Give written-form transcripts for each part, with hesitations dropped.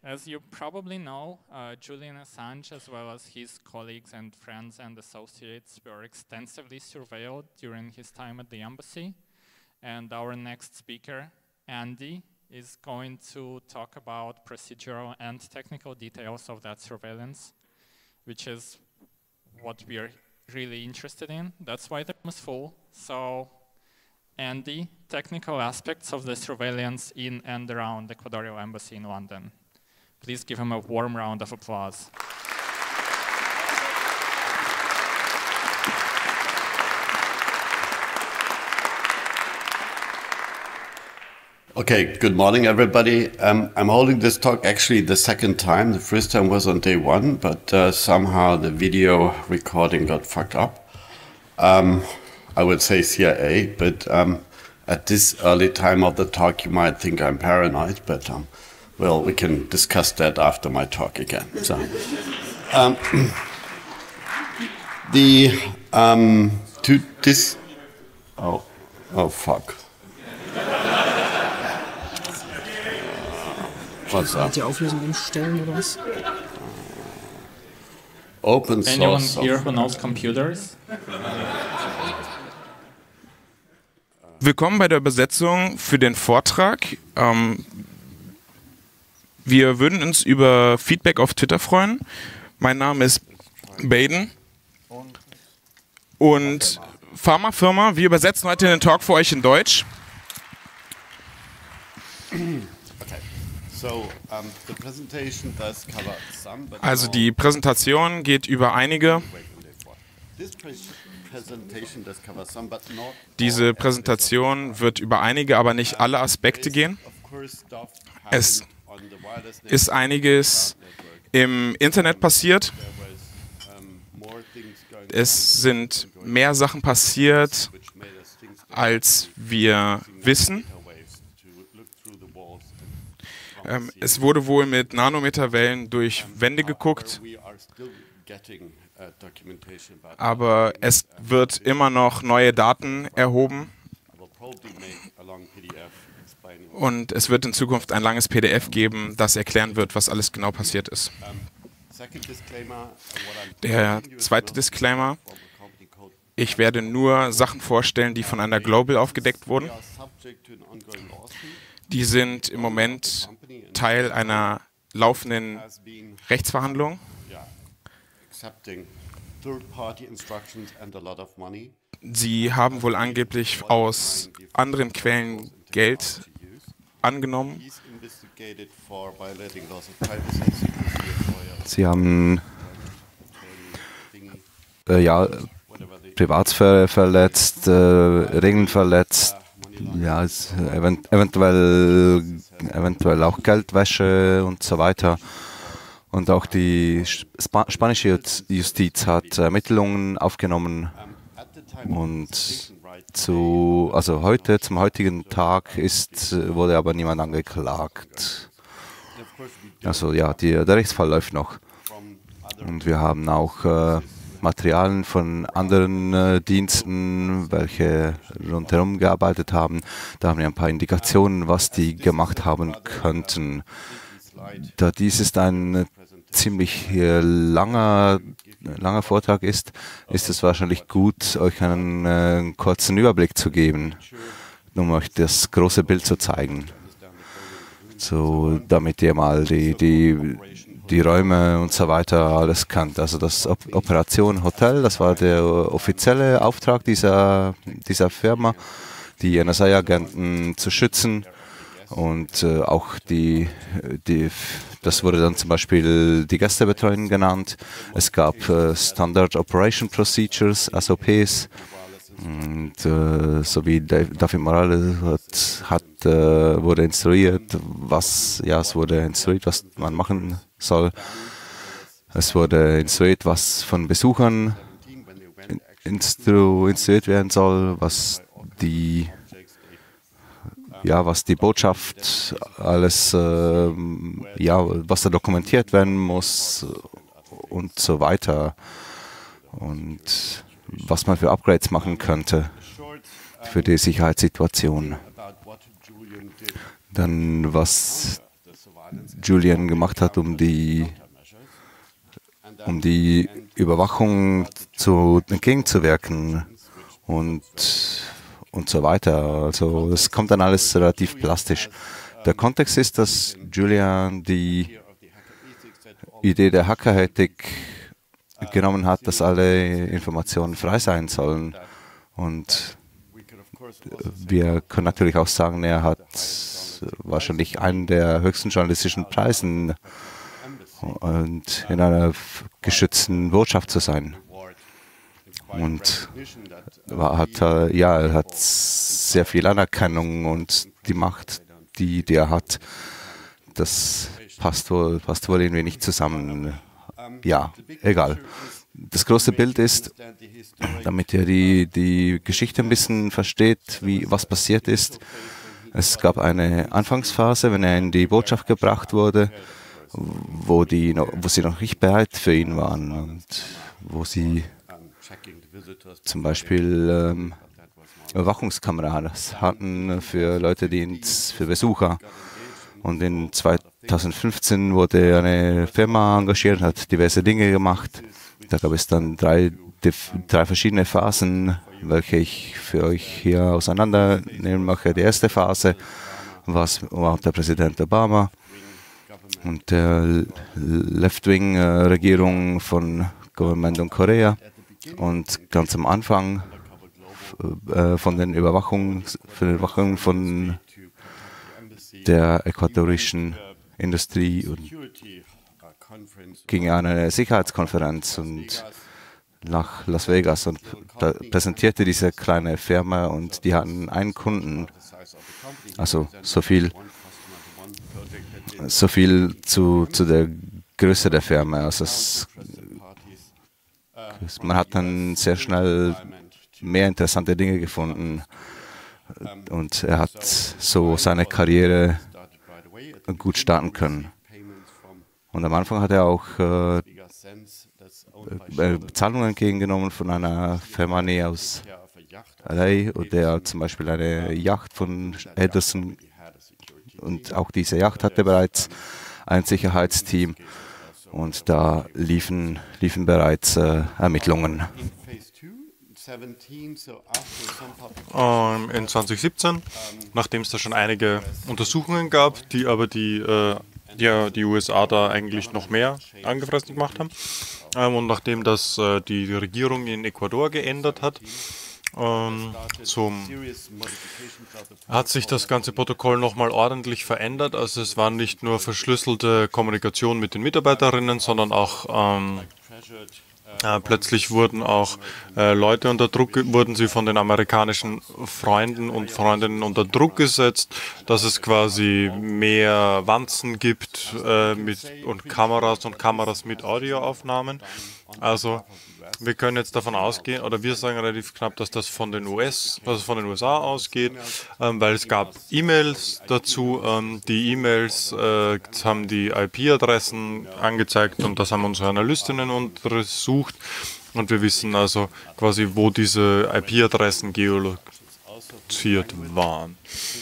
As you probably know, Julian Assange, as well as his colleagues and friends and associates, were extensively surveilled during his time at the embassy. And our next speaker, Andy, is going to talk about procedural and technical details of that surveillance, which is what we are really interested in. That's why the room is full. So, Andy, technical aspects of the surveillance in and around the Ecuadorian Embassy in London. Please give him a warm round of applause. Okay, good morning, everybody. I'm holding this talk actually the second time. The first time was on day one, but somehow the video recording got fucked up. I would say CIA, but at this early time of the talk, you might think I'm paranoid, but well, we can discuss that after my talk again. So, oh fuck. What's up? Die Auflösung umstellen oder was? Open source. Anyone here who knows computers? Willkommen bei der Übersetzung für den Vortrag. Wir würden uns über Feedback auf Twitter freuen. Mein Name ist Baden und Pharmafirma. Wir übersetzen heute den Talk für euch in Deutsch. Also die Präsentation geht über einige. Diese Präsentation wird über einige, aber nicht alle Aspekte gehen. Es ist einiges im Internet passiert. Es sind mehr Sachen passiert, als wir wissen. Es wurde wohl mit Nanometerwellen durch Wände geguckt, aber es wird immer noch neue Daten erhoben und es wird in Zukunft ein langes PDF geben, das erklären wird, was alles genau passiert ist. Der zweite Disclaimer: Ich werde nur Sachen vorstellen, die von einer Global aufgedeckt wurden. Die sind im Moment Teil einer laufenden Rechtsverhandlung. Sie haben wohl angeblich aus anderen Quellen Geld angenommen. Sie haben Privatsphäre verletzt, Regeln verletzt, ja, eventuell auch Geldwäsche und so weiter. Und auch die spanische Justiz hat Ermittlungen aufgenommen. Und zum heutigen Tag wurde aber niemand angeklagt. Also ja, der Rechtsfall läuft noch. Und wir haben auch Materialien von anderen Diensten, welche rundherum gearbeitet haben. Da haben wir ein paar Indikationen, was die gemacht haben könnten. Da dies ist ein ziemlich langer Vortrag ist es wahrscheinlich gut, euch einen kurzen Überblick zu geben, um euch das große Bild zu zeigen. So, damit ihr mal die Räume und so weiter alles kennt. Also das Operation Hotel, das war der offizielle Auftrag dieser Firma, die NSA-Agenten zu schützen. Und auch das wurde dann zum Beispiel die Gästebetreuung genannt. Es gab Standard Operation Procedures, SOPs. Und so wie David Morales wurde instruiert, was man machen soll. Es wurde instruiert, was von Besuchern instruiert werden soll, was die Botschaft alles, was da dokumentiert werden muss und so weiter. Und was man für Upgrades machen könnte für die Sicherheitssituation. Dann, was Julian gemacht hat, um die Überwachung entgegenzuwirken und so weiter. Also es kommt dann alles relativ plastisch. Der Kontext ist, dass Julian die Idee der Hackerethik genommen hat, dass alle Informationen frei sein sollen. Und wir können natürlich auch sagen, er hat wahrscheinlich einen der höchsten journalistischen Preisen und in einer geschützten Botschaft zu sein. Und er hat sehr viel Anerkennung und die Macht, die er hat, das passt wohl irgendwie nicht zusammen. Ja, egal. Das große Bild ist, damit ihr die Geschichte ein bisschen versteht, was passiert ist. Es gab eine Anfangsphase, wenn er in die Botschaft gebracht wurde, wo sie noch nicht bereit für ihn waren und wo sie zum Beispiel Überwachungskameras hatten für Leute, für Besucher. Und in 2015 wurde eine Firma engagiert und hat diverse Dinge gemacht. Da gab es dann drei verschiedene Phasen, welche ich für euch hier auseinandernehmen möchte. Die erste Phase war der Präsident Obama und der Left-Wing-Regierung von Government und Korea. Und ganz am Anfang von den Überwachungen von der ecuadorischen Industrie und ging an eine Sicherheitskonferenz und nach Las Vegas und da präsentierte diese kleine Firma und die hatten einen Kunden. Also so viel zu der Größe der Firma. Also man hat dann sehr schnell mehr interessante Dinge gefunden und er hat so seine Karriere gut starten können. Und am Anfang hat er auch Bezahlungen entgegengenommen von einer Firma aus LA, der zum Beispiel eine Yacht von Edison, und auch diese Yacht hatte bereits ein Sicherheitsteam und da liefen bereits Ermittlungen. In 2017, nachdem es da schon einige Untersuchungen gab, die aber die USA da eigentlich noch mehr angefressen gemacht haben, und nachdem das die Regierung in Ecuador geändert hat, hat sich das ganze Protokoll nochmal ordentlich verändert. Also es war nicht nur verschlüsselte Kommunikation mit den Mitarbeiterinnen, sondern auch plötzlich wurden auch Leute unter Druck, wurden sie von den amerikanischen Freunden und Freundinnen unter Druck gesetzt, dass es quasi mehr Wanzen gibt und Kameras mit Audioaufnahmen. Also wir können jetzt davon ausgehen, oder wir sagen relativ knapp, dass das von den USA ausgeht, weil es gab E-Mails dazu. Die E-Mails haben die IP-Adressen angezeigt und das haben unsere Analystinnen untersucht. Und wir wissen also quasi, wo diese IP-Adressen geoloziert waren.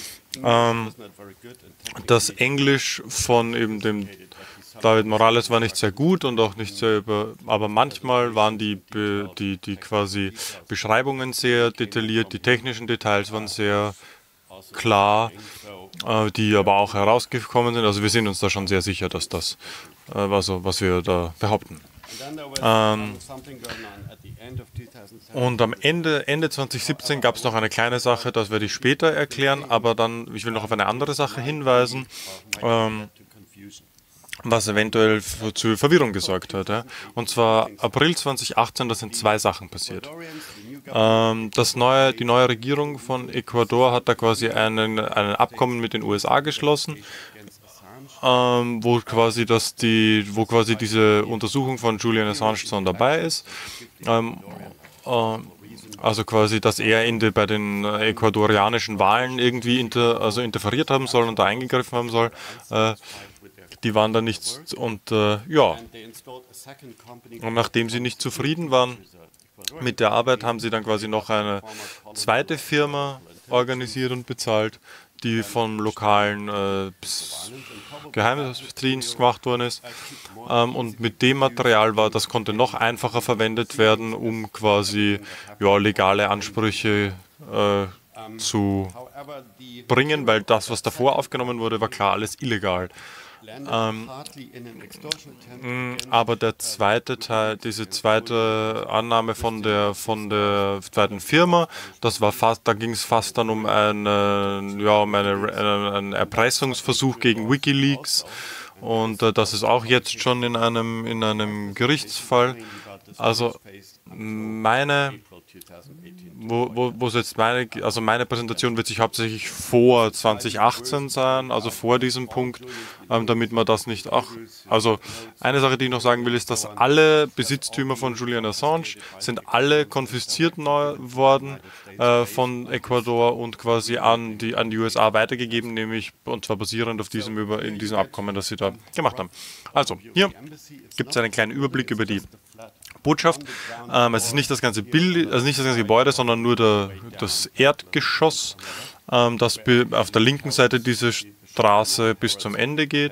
Das Englisch von eben dem David Morales war nicht sehr gut und auch nicht sehr aber manchmal waren die quasi Beschreibungen sehr detailliert, die technischen Details waren sehr klar, die aber auch herausgekommen sind. Also wir sind uns da schon sehr sicher, dass das was wir da behaupten. Und am Ende 2017 gab es noch eine kleine Sache, das werde ich später erklären, aber dann, ich will noch auf eine andere Sache hinweisen, was eventuell zu Verwirrung gesorgt hat. Ja. Und zwar April 2018, da sind zwei Sachen passiert. Die neue Regierung von Ecuador hat da quasi ein Abkommen mit den USA geschlossen, wo quasi diese Untersuchung von Julian Assange schon dabei ist. Also quasi, dass er bei den ecuadorianischen Wahlen irgendwie interferiert haben soll und da eingegriffen haben soll. Die waren da nicht und und nachdem sie nicht zufrieden waren mit der Arbeit, haben sie dann quasi noch eine zweite Firma organisiert und bezahlt, die vom lokalen Geheimdienst gemacht worden ist. Und mit dem Material das konnte noch einfacher verwendet werden, um quasi legale Ansprüche zu bringen, weil das, was davor aufgenommen wurde, war klar alles illegal. Aber der zweite Teil, diese zweite Annahme von der zweiten Firma, da ging es fast dann um einen Erpressungsversuch gegen WikiLeaks. Und das ist auch jetzt schon in einem Gerichtsfall. Also meine Präsentation wird sich hauptsächlich vor 2018 sein, also vor diesem Punkt, damit man das nicht auch. Also eine Sache, die ich noch sagen will, ist, dass alle Besitztümer von Julian Assange sind alle konfisziert worden von Ecuador und quasi an die USA weitergegeben, nämlich und zwar basierend auf diesem Abkommen, das sie da gemacht haben. Also hier gibt es einen kleinen Überblick über die Botschaft. Es ist nicht das ganze Bild, also nicht das ganze Gebäude, sondern nur das Erdgeschoss, das auf der linken Seite diese Straße bis zum Ende geht,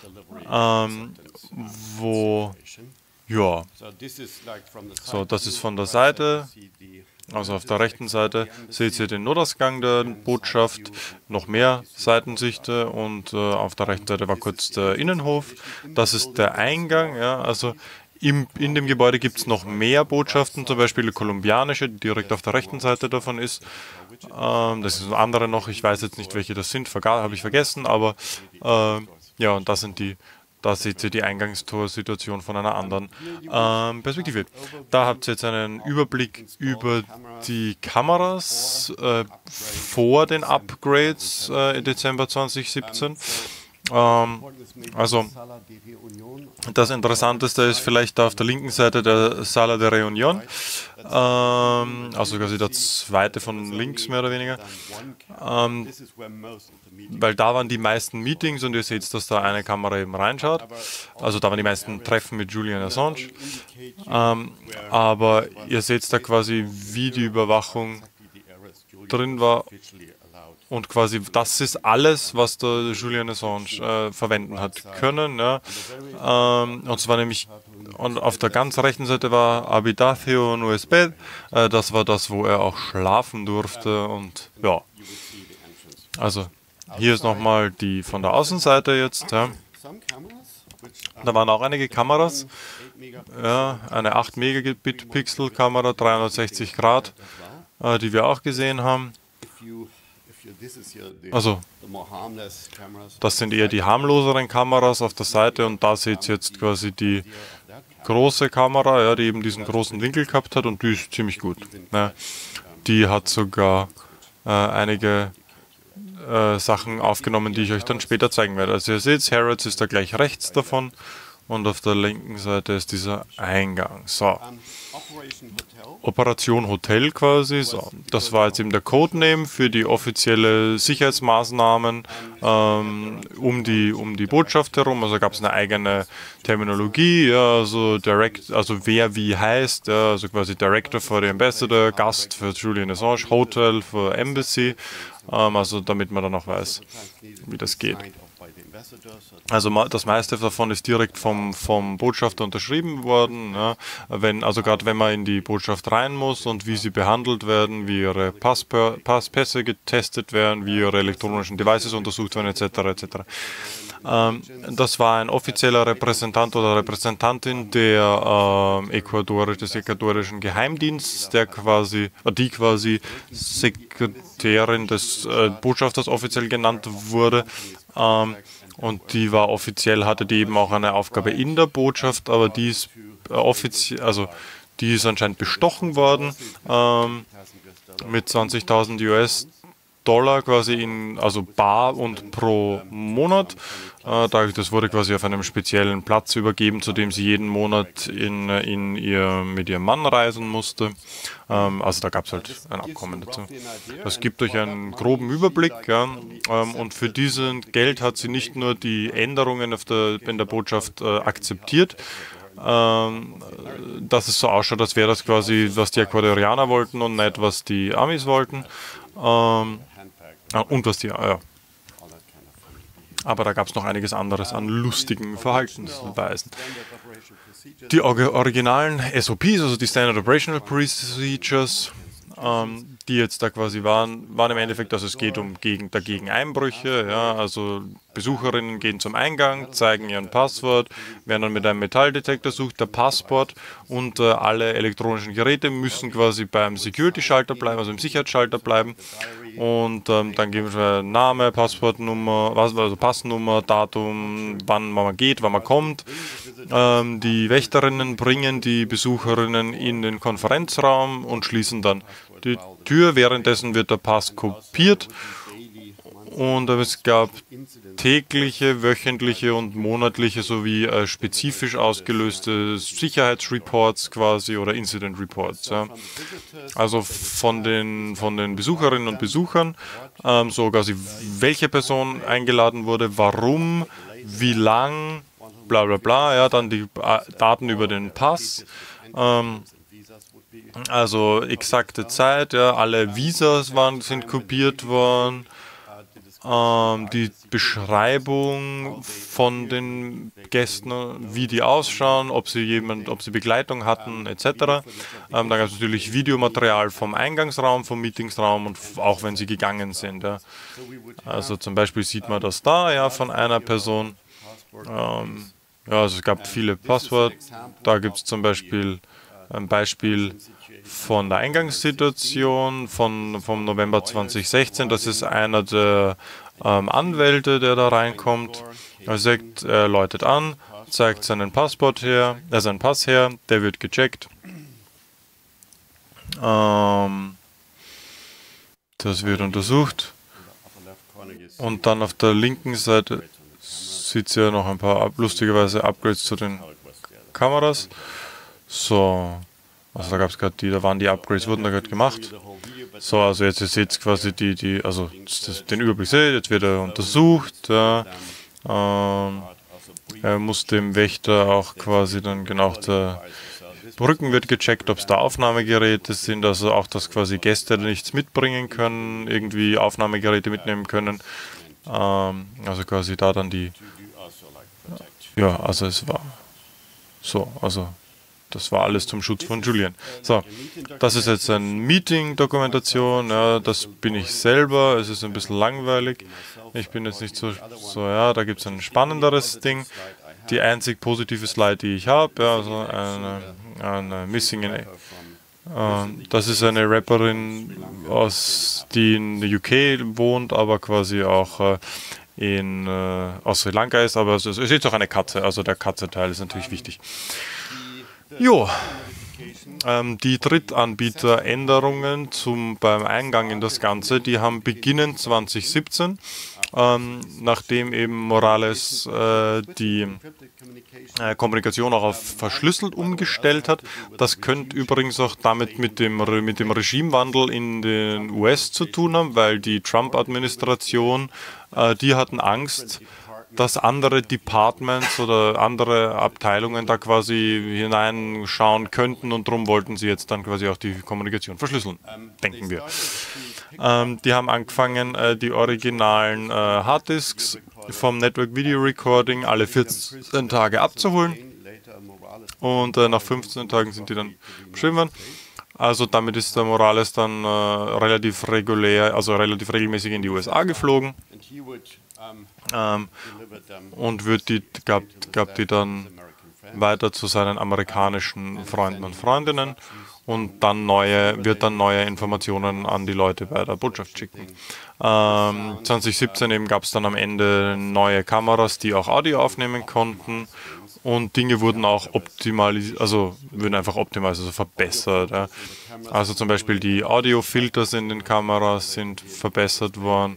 das ist von der Seite, also auf der rechten Seite seht ihr den Notausgang der Botschaft, noch mehr Seitensichte und auf der rechten Seite war kurz der Innenhof. Das ist der Eingang, ja, also in dem Gebäude gibt es noch mehr Botschaften, zum Beispiel die kolumbianische, die direkt auf der rechten Seite davon ist. Das ist eine andere noch, ich weiß jetzt nicht, welche das sind, habe ich vergessen, aber und da seht ihr die Eingangstorsituation von einer anderen Perspektive. Da habt ihr jetzt einen Überblick über die Kameras vor den Upgrades im Dezember 2017. Also das Interessanteste ist vielleicht da auf der linken Seite der Sala de Reunión, also quasi der zweite von links mehr oder weniger, weil da waren die meisten Meetings und ihr seht, dass da eine Kamera eben reinschaut, also da waren die meisten Treffen mit Julian Assange, aber ihr seht da quasi, wie die Überwachung drin war. Und quasi das ist alles, was der Julian Assange verwenden hat können. Ja. Und zwar nämlich, und auf der ganz rechten Seite war Habitación Huésped, das war das, wo er auch schlafen durfte. Und ja, also hier ist nochmal die von der Außenseite jetzt. Ja. Da waren auch einige Kameras, ja, eine 8 Megapixel Kamera, 360 Grad, die wir auch gesehen haben. Also, das sind eher die harmloseren Kameras auf der Seite und da seht ihr jetzt quasi die große Kamera, ja, die eben diesen großen Winkel gehabt hat und die ist ziemlich gut. Ne? Die hat sogar einige Sachen aufgenommen, die ich euch dann später zeigen werde. Also ihr seht, Harrods ist da gleich rechts davon und auf der linken Seite ist dieser Eingang. So. Operation Hotel quasi, so. Das war jetzt eben der Codename für die offizielle Sicherheitsmaßnahmen um die Botschaft herum. Also gab es eine eigene Terminologie, ja, also wer wie heißt, ja, also quasi Director for the Ambassador, Gast für Julian Assange, Hotel für Embassy, also damit man dann auch weiß, wie das geht. Also das meiste davon ist direkt vom Botschafter unterschrieben worden. Ja. Gerade wenn man in die Botschaft rein muss und wie sie behandelt werden, wie ihre Pässe getestet werden, wie ihre elektronischen Devices untersucht werden, etc. etc. Das war ein offizieller Repräsentant oder Repräsentantin des ecuadorischen Geheimdienstes, die quasi Sekretärin des Botschafters offiziell genannt wurde. Und die hatte die eben auch eine Aufgabe in der Botschaft, aber die ist die ist anscheinend bestochen worden mit 20.000 US-Dollar quasi also bar und pro Monat. Das wurde quasi auf einem speziellen Platz übergeben, zu dem sie jeden Monat mit ihrem Mann reisen musste. Also da gab es halt ein Abkommen dazu. Das gibt euch einen groben Überblick. Ja. Und für diesen Geld hat sie nicht nur die Änderungen in der Botschaft akzeptiert, dass es so ausschaut, als wäre das quasi, was die Ecuadorianer wollten und nicht, was die Amis wollten. Und was die, ja. Aber da gab es noch einiges anderes an lustigen Verhaltensweisen. Die originalen SOPs, also die Standard Operational Procedures, die jetzt da quasi waren im Endeffekt, dass es geht um dagegen Einbrüche. Ja, also Besucherinnen gehen zum Eingang, zeigen ihren Passwort, werden dann mit einem Metalldetektor sucht, der Passport und alle elektronischen Geräte müssen quasi beim Security-Schalter bleiben, also im Sicherheitsschalter bleiben. Und dann geben wir Name, Passportnummer, also Passnummer, Datum, wann man geht, wann man kommt. Die Wächterinnen bringen die Besucherinnen in den Konferenzraum und schließen dann die Tür. Währenddessen wird der Pass kopiert und es gab tägliche, wöchentliche und monatliche sowie spezifisch ausgelöste Sicherheitsreports quasi oder Incident Reports. Ja. Also von den Besucherinnen und Besuchern, so quasi welche Person eingeladen wurde, warum, wie lang, bla bla bla, ja, dann die Daten über den Pass. Also exakte Zeit, ja, alle Visas sind kopiert worden, die Beschreibung von den Gästen, wie die ausschauen, ob sie Begleitung hatten, etc. Dann gab es natürlich Videomaterial vom Eingangsraum, vom Meetingsraum und auch wenn sie gegangen sind. Ja. Also zum Beispiel sieht man das da, ja, von einer Person. Ja, also es gab viele Passwörter. Da gibt es zum Beispiel ein Beispiel von der Eingangssituation vom November 2016. Das ist einer der Anwälte, der da reinkommt. Er läutet an, zeigt seinen Passport her, seinen Pass her, der wird gecheckt. Das wird untersucht. Und dann auf der linken Seite sieht ihr noch ein paar lustigerweise Upgrades zu den Kameras. So, also da gab es gerade da waren die Upgrades, wurden da gerade gemacht. So, also jetzt seht ihr quasi den Überblick seht, jetzt wird er untersucht. Ja. Er muss dem Wächter auch quasi dann genau der Rücken wird gecheckt, ob es da Aufnahmegeräte sind, also auch, dass quasi Gäste nichts mitbringen können, irgendwie Aufnahmegeräte mitnehmen können. Also quasi da dann ja, also es war so, also das war alles zum Schutz von Julian. So, das ist jetzt eine Meeting-Dokumentation, ja, das bin ich selber, es ist ein bisschen langweilig. Ich bin jetzt nicht so ja, da gibt es ein spannenderes Ding. Die einzig positive Slide, die ich habe, ja, also eine Missing in das ist eine Rapperin, die in der UK wohnt, aber quasi auch aus Sri Lanka ist, aber es ist jetzt auch eine Katze, also der Katze-Teil ist natürlich wichtig. Jo, die Drittanbieteränderungen beim Eingang in das Ganze, die haben beginnend 2017, nachdem eben Morales die Kommunikation auch auf verschlüsselt umgestellt hat. Das könnte übrigens auch damit mit dem Regimewandel in den US zu tun haben, weil die Trump-Administration, die hatten Angst, dass andere Departments oder andere Abteilungen da quasi hineinschauen könnten und darum wollten sie jetzt dann quasi auch die Kommunikation verschlüsseln, denken wir. Die haben angefangen, die originalen Harddisks vom Network Video Recording alle 14 Tage abzuholen und nach 15 Tagen sind die dann beschrieben worden. Also damit ist der Morales dann relativ regelmäßig in die USA geflogen. Und gab die dann weiter zu seinen amerikanischen Freunden und Freundinnen und dann wird dann neue Informationen an die Leute bei der Botschaft schicken. 2017 eben gab es dann am Ende neue Kameras, die auch Audio aufnehmen konnten und Dinge wurden auch verbessert. Ja. Also zum Beispiel die Audiofilters in den Kameras sind verbessert worden.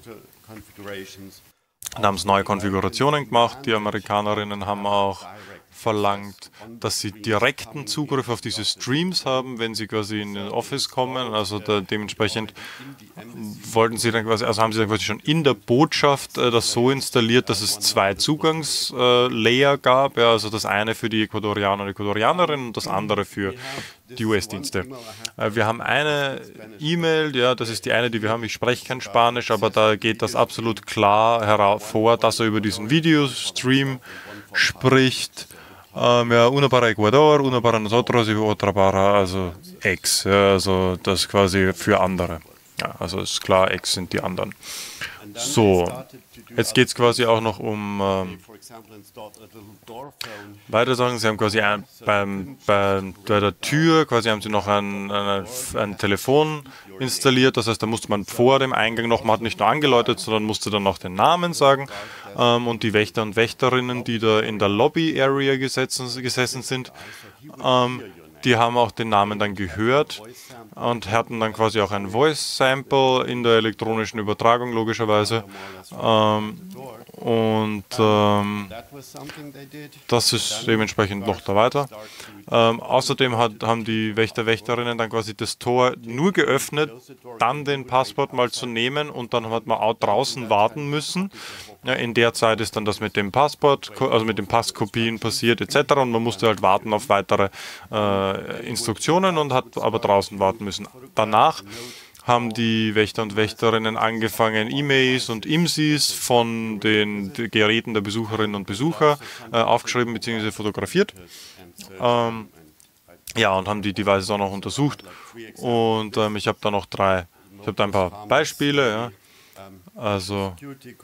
Da haben es neue Konfigurationen gemacht. Die Amerikanerinnen haben auch verlangt, dass sie direkten Zugriff auf diese Streams haben, wenn sie quasi in den Office kommen. Also dementsprechend wollten sie dann quasi, also haben sie dann quasi schon in der Botschaft das so installiert, dass es 2 Zugangslayer gab. Ja, also das eine für die Ecuadorianer und Ecuadorianerinnen und das andere für die US-Dienste. Wir haben eine E-Mail, ja, das ist die eine, die wir haben. Ich spreche kein Spanisch, aber da geht das absolut klar hervor, dass er über diesen Videostream spricht. Ja, una para Ecuador, una para nosotros y otra para, also ex, ja, also das quasi für andere. Ja, also ist klar, ex sind die anderen. So, jetzt geht es quasi auch noch um weitere Sachen. Sie haben quasi bei der Tür quasi haben sie noch ein Telefon installiert. Das heißt, da musste man vor dem Eingang noch, man hat nicht nur angeläutet, sondern musste dann noch den Namen sagen. Und die Wächter und Wächterinnen, die da in der Lobby-Area gesessen sind, die haben auch den Namen dann gehört und hatten dann quasi auch ein Voice-Sample in der elektronischen Übertragung, logischerweise. Das ist dementsprechend noch da weiter. Außerdem haben die Wächter, Wächterinnen dann quasi das Tor nur geöffnet, dann den Passport mal zu nehmen und dann hat man auch draußen warten müssen. Ja, in der Zeit ist dann das mit dem Passport, also mit den Passkopien passiert etc. Und man musste halt warten auf weitere Instruktionen und hat aber draußen warten müssen. Danach haben die Wächter und Wächterinnen angefangen, E-Mails und IMSIs von den Geräten der Besucherinnen und Besucher aufgeschrieben bzw. fotografiert. Ja, und haben die Devices auch noch untersucht. Und ich habe da noch ein paar Beispiele. Ja. Also,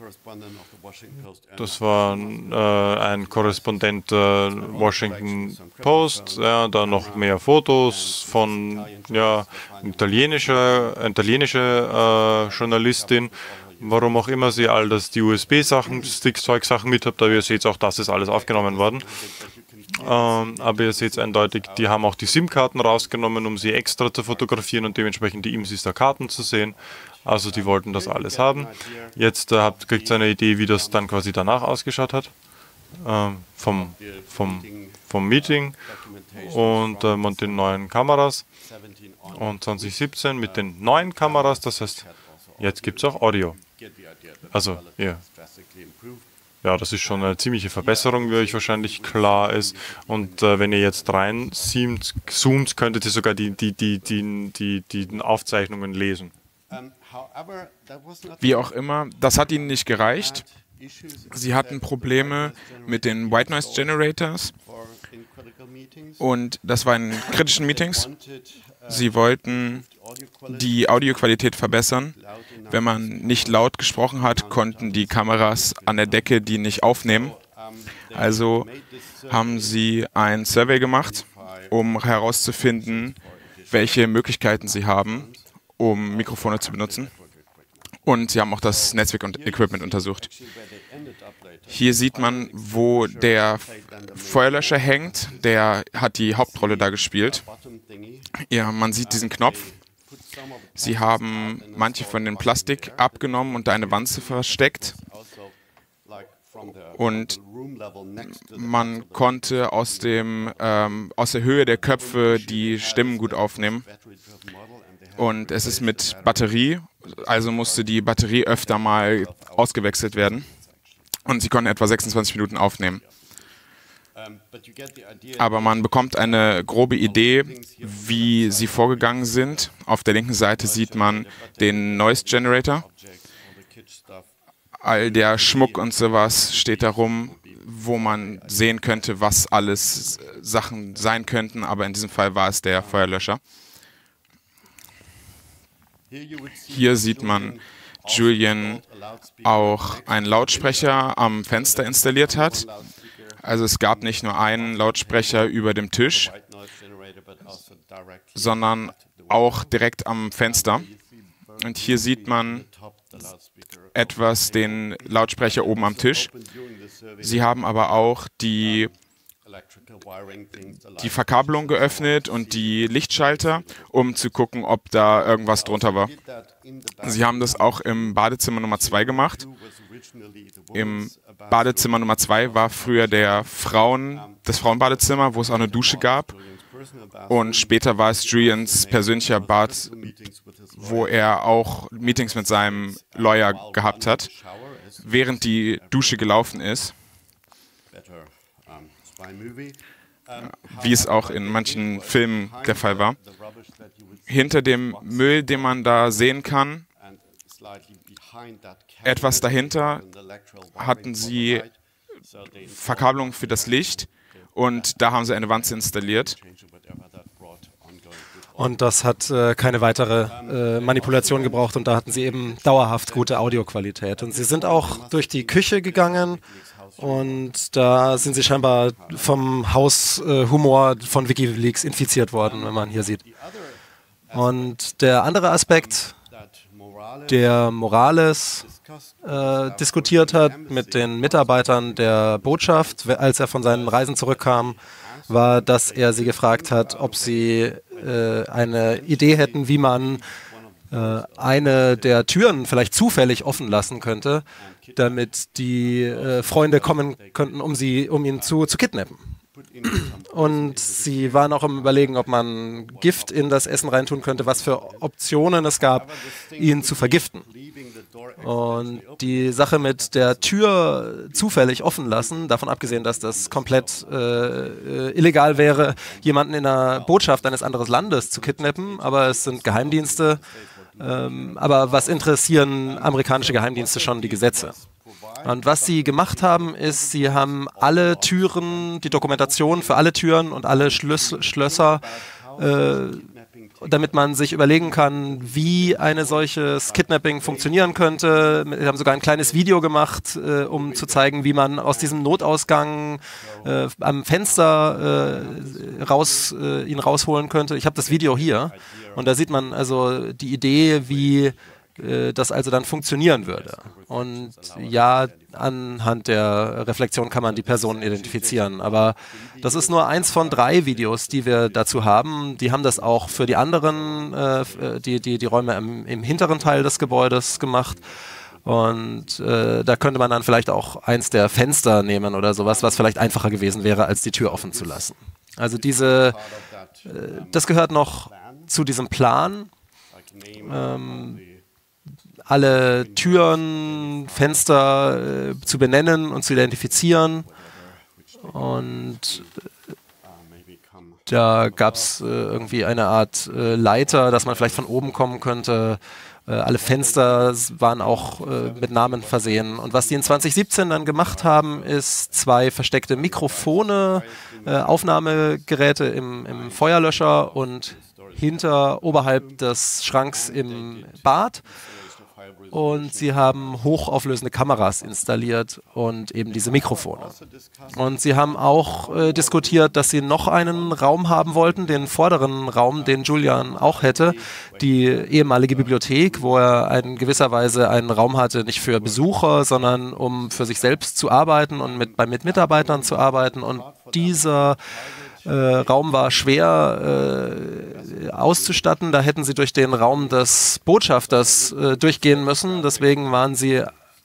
das war ein Korrespondent der Washington Post, ja, da noch mehr Fotos von italienischer Journalistin, warum auch immer sie all das, die USB-Sachen, Stick-Zeug-Sachen mit habt, aber ihr seht auch, das ist alles aufgenommen worden. Aber ihr seht eindeutig, die haben auch die SIM-Karten rausgenommen, um sie extra zu fotografieren und dementsprechend die IMSIs der Karten zu sehen. Also die wollten das alles haben. Jetzt kriegt ihr eine Idee, wie das dann quasi danach ausgeschaut hat, vom Meeting und mit den neuen Kameras. Und 2017 mit den neuen Kameras, das heißt, jetzt gibt es auch Audio. Also, ja, das ist schon eine ziemliche Verbesserung, wie euch wahrscheinlich klar ist. Und wenn ihr jetzt reinzoomt, könntet ihr sogar die Aufzeichnungen lesen. Wie auch immer, das hat ihnen nicht gereicht. Sie hatten Probleme mit den White Noise Generators und das war in kritischen Meetings. Sie wollten die Audioqualität verbessern. Wenn man nicht laut gesprochen hat, konnten die Kameras an der Decke die nicht aufnehmen. Also haben sie ein Survey gemacht, um herauszufinden, welche Möglichkeiten sie haben, um Mikrofone zu benutzen. Und sie haben auch das Netzwerk und Equipment untersucht. Hier sieht man, wo der Feuerlöscher hängt. Der hat die Hauptrolle da gespielt. Ja, man sieht diesen Knopf. Sie haben manche von den Plastik abgenommen und da eine Wanze versteckt. Und man konnte aus der Höhe der Köpfe die Stimmen gut aufnehmen. Und es ist mit Batterie, also musste die Batterie öfter mal ausgewechselt werden. Und sie konnten etwa 26 Minuten aufnehmen. Aber man bekommt eine grobe Idee, wie sie vorgegangen sind. Auf der linken Seite sieht man den Noise Generator. All der Schmuck und sowas steht da rum, wo man sehen könnte, was alles Sachen sein könnten. Aber in diesem Fall war es der Feuerlöscher. Hier sieht man, Julian auch einen Lautsprecher am Fenster installiert hat. Also es gab nicht nur einen Lautsprecher über dem Tisch, sondern auch direkt am Fenster. Und hier sieht man den Lautsprecher oben am Tisch. Sie haben aber auch die die Verkabelung geöffnet und die Lichtschalter, um zu gucken, ob da irgendwas drunter war. Sie haben das auch im Badezimmer Nummer 2 gemacht. Im Badezimmer Nummer 2 war früher das Frauenbadezimmer, wo es auch eine Dusche gab. Und später war es Julians persönlicher Bad, wo er auch Meetings mit seinem Lawyer gehabt hat, während die Dusche gelaufen ist. Wie es auch in manchen Filmen der Fall war. Hinter dem Müll, den man da sehen kann, etwas dahinter, hatten sie Verkabelung für das Licht und da haben sie eine Wanze installiert. Und das hat keine weitere Manipulation gebraucht und da hatten sie eben dauerhaft gute Audioqualität. Und sie sind auch durch die Küche gegangen und da sind sie scheinbar vom Haushumor von WikiLeaks infiziert worden, wenn man hier sieht. Und der andere Aspekt, der Morales diskutiert hat mit den Mitarbeitern der Botschaft, als er von seinen Reisen zurückkam, war, dass er sie gefragt hat, ob sie eine Idee hätten, wie man eine der Türen vielleicht zufällig offen lassen könnte, damit die Freunde kommen könnten, um ihn zu kidnappen. Und sie waren auch im Überlegen, ob man Gift in das Essen reintun könnte, was für Optionen es gab, ihn zu vergiften. Und die Sache mit der Tür zufällig offen lassen, davon abgesehen, dass das komplett illegal wäre, jemanden in der Botschaft eines anderen Landes zu kidnappen, aber es sind Geheimdienste. Aber was interessieren amerikanische Geheimdienste schon? Die Gesetze. Und was sie gemacht haben, ist, sie haben alle Türen, die Dokumentation für alle Türen und alle Schlösser, damit man sich überlegen kann, wie ein solches Kidnapping funktionieren könnte. Wir haben sogar ein kleines Video gemacht, um zu zeigen, wie man aus diesem Notausgang am Fenster ihn rausholen könnte. Ich habe das Video hier und da sieht man also die Idee, wie das also dann funktionieren würde. Und ja, anhand der Reflexion kann man die Personen identifizieren, aber das ist nur eins von 3 Videos, die wir dazu haben. Die haben das auch für die anderen, die Räume im hinteren Teil des Gebäudes gemacht. Und da könnte man dann vielleicht auch eins der Fenster nehmen oder sowas, was vielleicht einfacher gewesen wäre, als die Tür offen zu lassen. Also das gehört noch zu diesem Plan. Alle Türen, Fenster zu benennen und zu identifizieren. Und da gab es irgendwie eine Art Leiter, dass man vielleicht von oben kommen könnte. Alle Fenster waren auch mit Namen versehen. Und was die in 2017 dann gemacht haben, ist 2 versteckte Mikrofone, Aufnahmegeräte im Feuerlöscher und oberhalb des Schranks im Bad. Und sie haben hochauflösende Kameras installiert und eben diese Mikrofone. Und sie haben auch diskutiert, dass sie noch einen Raum haben wollten, den vorderen Raum, den Julian auch hätte, die ehemalige Bibliothek, wo er in gewisser Weise einen Raum hatte, nicht für Besucher, sondern um für sich selbst zu arbeiten und mit Mitarbeitern zu arbeiten. Und dieser Raum war schwer auszustatten. Da hätten sie durch den Raum des Botschafters durchgehen müssen. Deswegen haben sie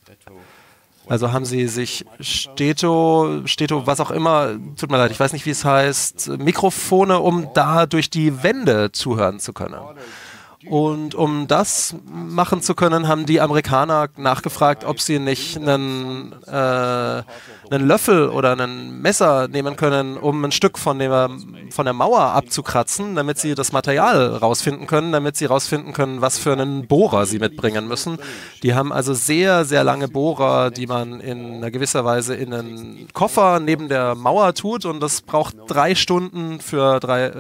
sich Steto, was auch immer, tut mir leid, ich weiß nicht, wie es heißt, Mikrofone, um da durch die Wände zuhören zu können. Und um das machen zu können, haben die Amerikaner nachgefragt, ob sie nicht einen Löffel oder ein Messer nehmen können, um ein Stück von der Mauer abzukratzen, damit sie das Material rausfinden können, damit sie rausfinden können, was für einen Bohrer sie mitbringen müssen. Die haben also sehr, sehr lange Bohrer, die man in einer gewisser Weise in einen Koffer neben der Mauer tut, und das braucht 3 Stunden für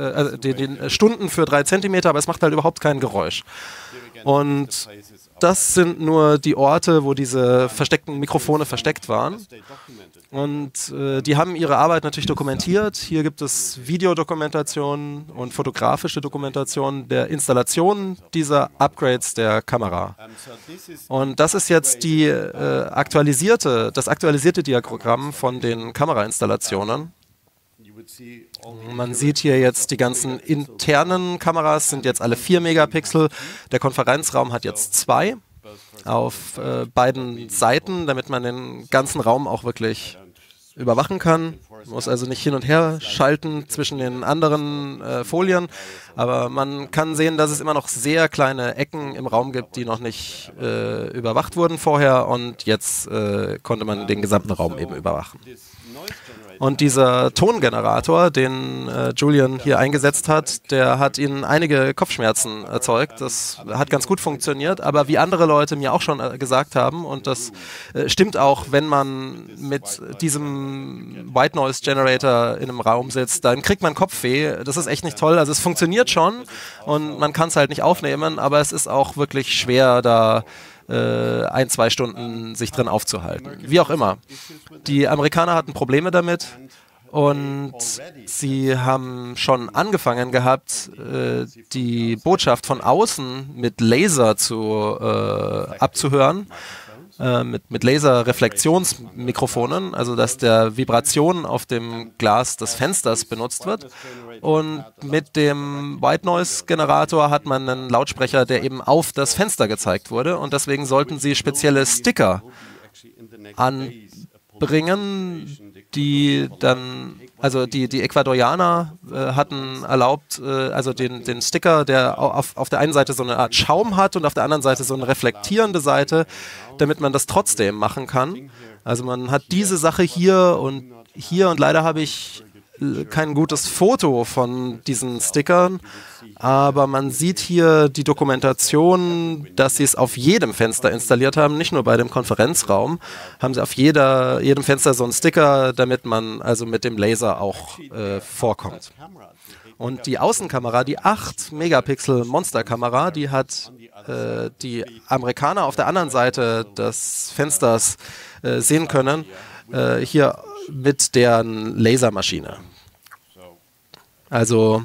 3 Zentimeter, aber es macht halt überhaupt kein Geräusch. Und das sind nur die Orte, wo diese versteckten Mikrofone versteckt waren. Und die haben ihre Arbeit natürlich dokumentiert. Hier gibt es Videodokumentation und fotografische Dokumentation der Installation dieser Upgrades der Kamera. Und das ist jetzt das aktualisierte Diagramm von den Kamerainstallationen. Man sieht hier jetzt die ganzen internen Kameras, sind jetzt alle 4 Megapixel. Der Konferenzraum hat jetzt 2 auf beiden Seiten, damit man den ganzen Raum auch wirklich überwachen kann. Man muss also nicht hin und her schalten zwischen den anderen Folien, aber man kann sehen, dass es immer noch sehr kleine Ecken im Raum gibt, die noch nicht überwacht wurden vorher, und jetzt konnte man den gesamten Raum eben überwachen. Und dieser Tongenerator, den Julian hier eingesetzt hat, der hat ihnen einige Kopfschmerzen erzeugt. Das hat ganz gut funktioniert, aber wie andere Leute mir auch schon gesagt haben, und das stimmt auch, wenn man mit diesem White Noise Generator in einem Raum sitzt, dann kriegt man Kopfweh. Das ist echt nicht toll. Also es funktioniert schon und man kann es halt nicht aufnehmen, aber es ist auch wirklich schwer, da 1-2 Stunden sich drin aufzuhalten. Wie auch immer. Die Amerikaner hatten Probleme damit und sie haben schon angefangen gehabt, die Botschaft von außen mit Laser abzuhören. Mit Laserreflexionsmikrofonen, also dass der Vibration auf dem Glas des Fensters benutzt wird. Und mit dem White Noise Generator hat man einen Lautsprecher, der eben auf das Fenster gezeigt wurde. Und deswegen sollten sie spezielle Sticker anbringen, die dann, also die Ecuadorianer hatten erlaubt, also den Sticker, der auf der einen Seite so eine Art Schaum hat und auf der anderen Seite so eine reflektierende Seite, damit man das trotzdem machen kann. Also man hat diese Sache hier und leider habe ich kein gutes Foto von diesen Stickern, aber man sieht hier die Dokumentation, dass sie es auf jedem Fenster installiert haben, nicht nur bei dem Konferenzraum, haben sie auf jedem Fenster so einen Sticker, damit man also mit dem Laser auch vorkommt. Und die Außenkamera, die 8 Megapixel Monsterkamera, die hat die Amerikaner auf der anderen Seite des Fensters sehen können, hier mit deren Lasermaschine. Also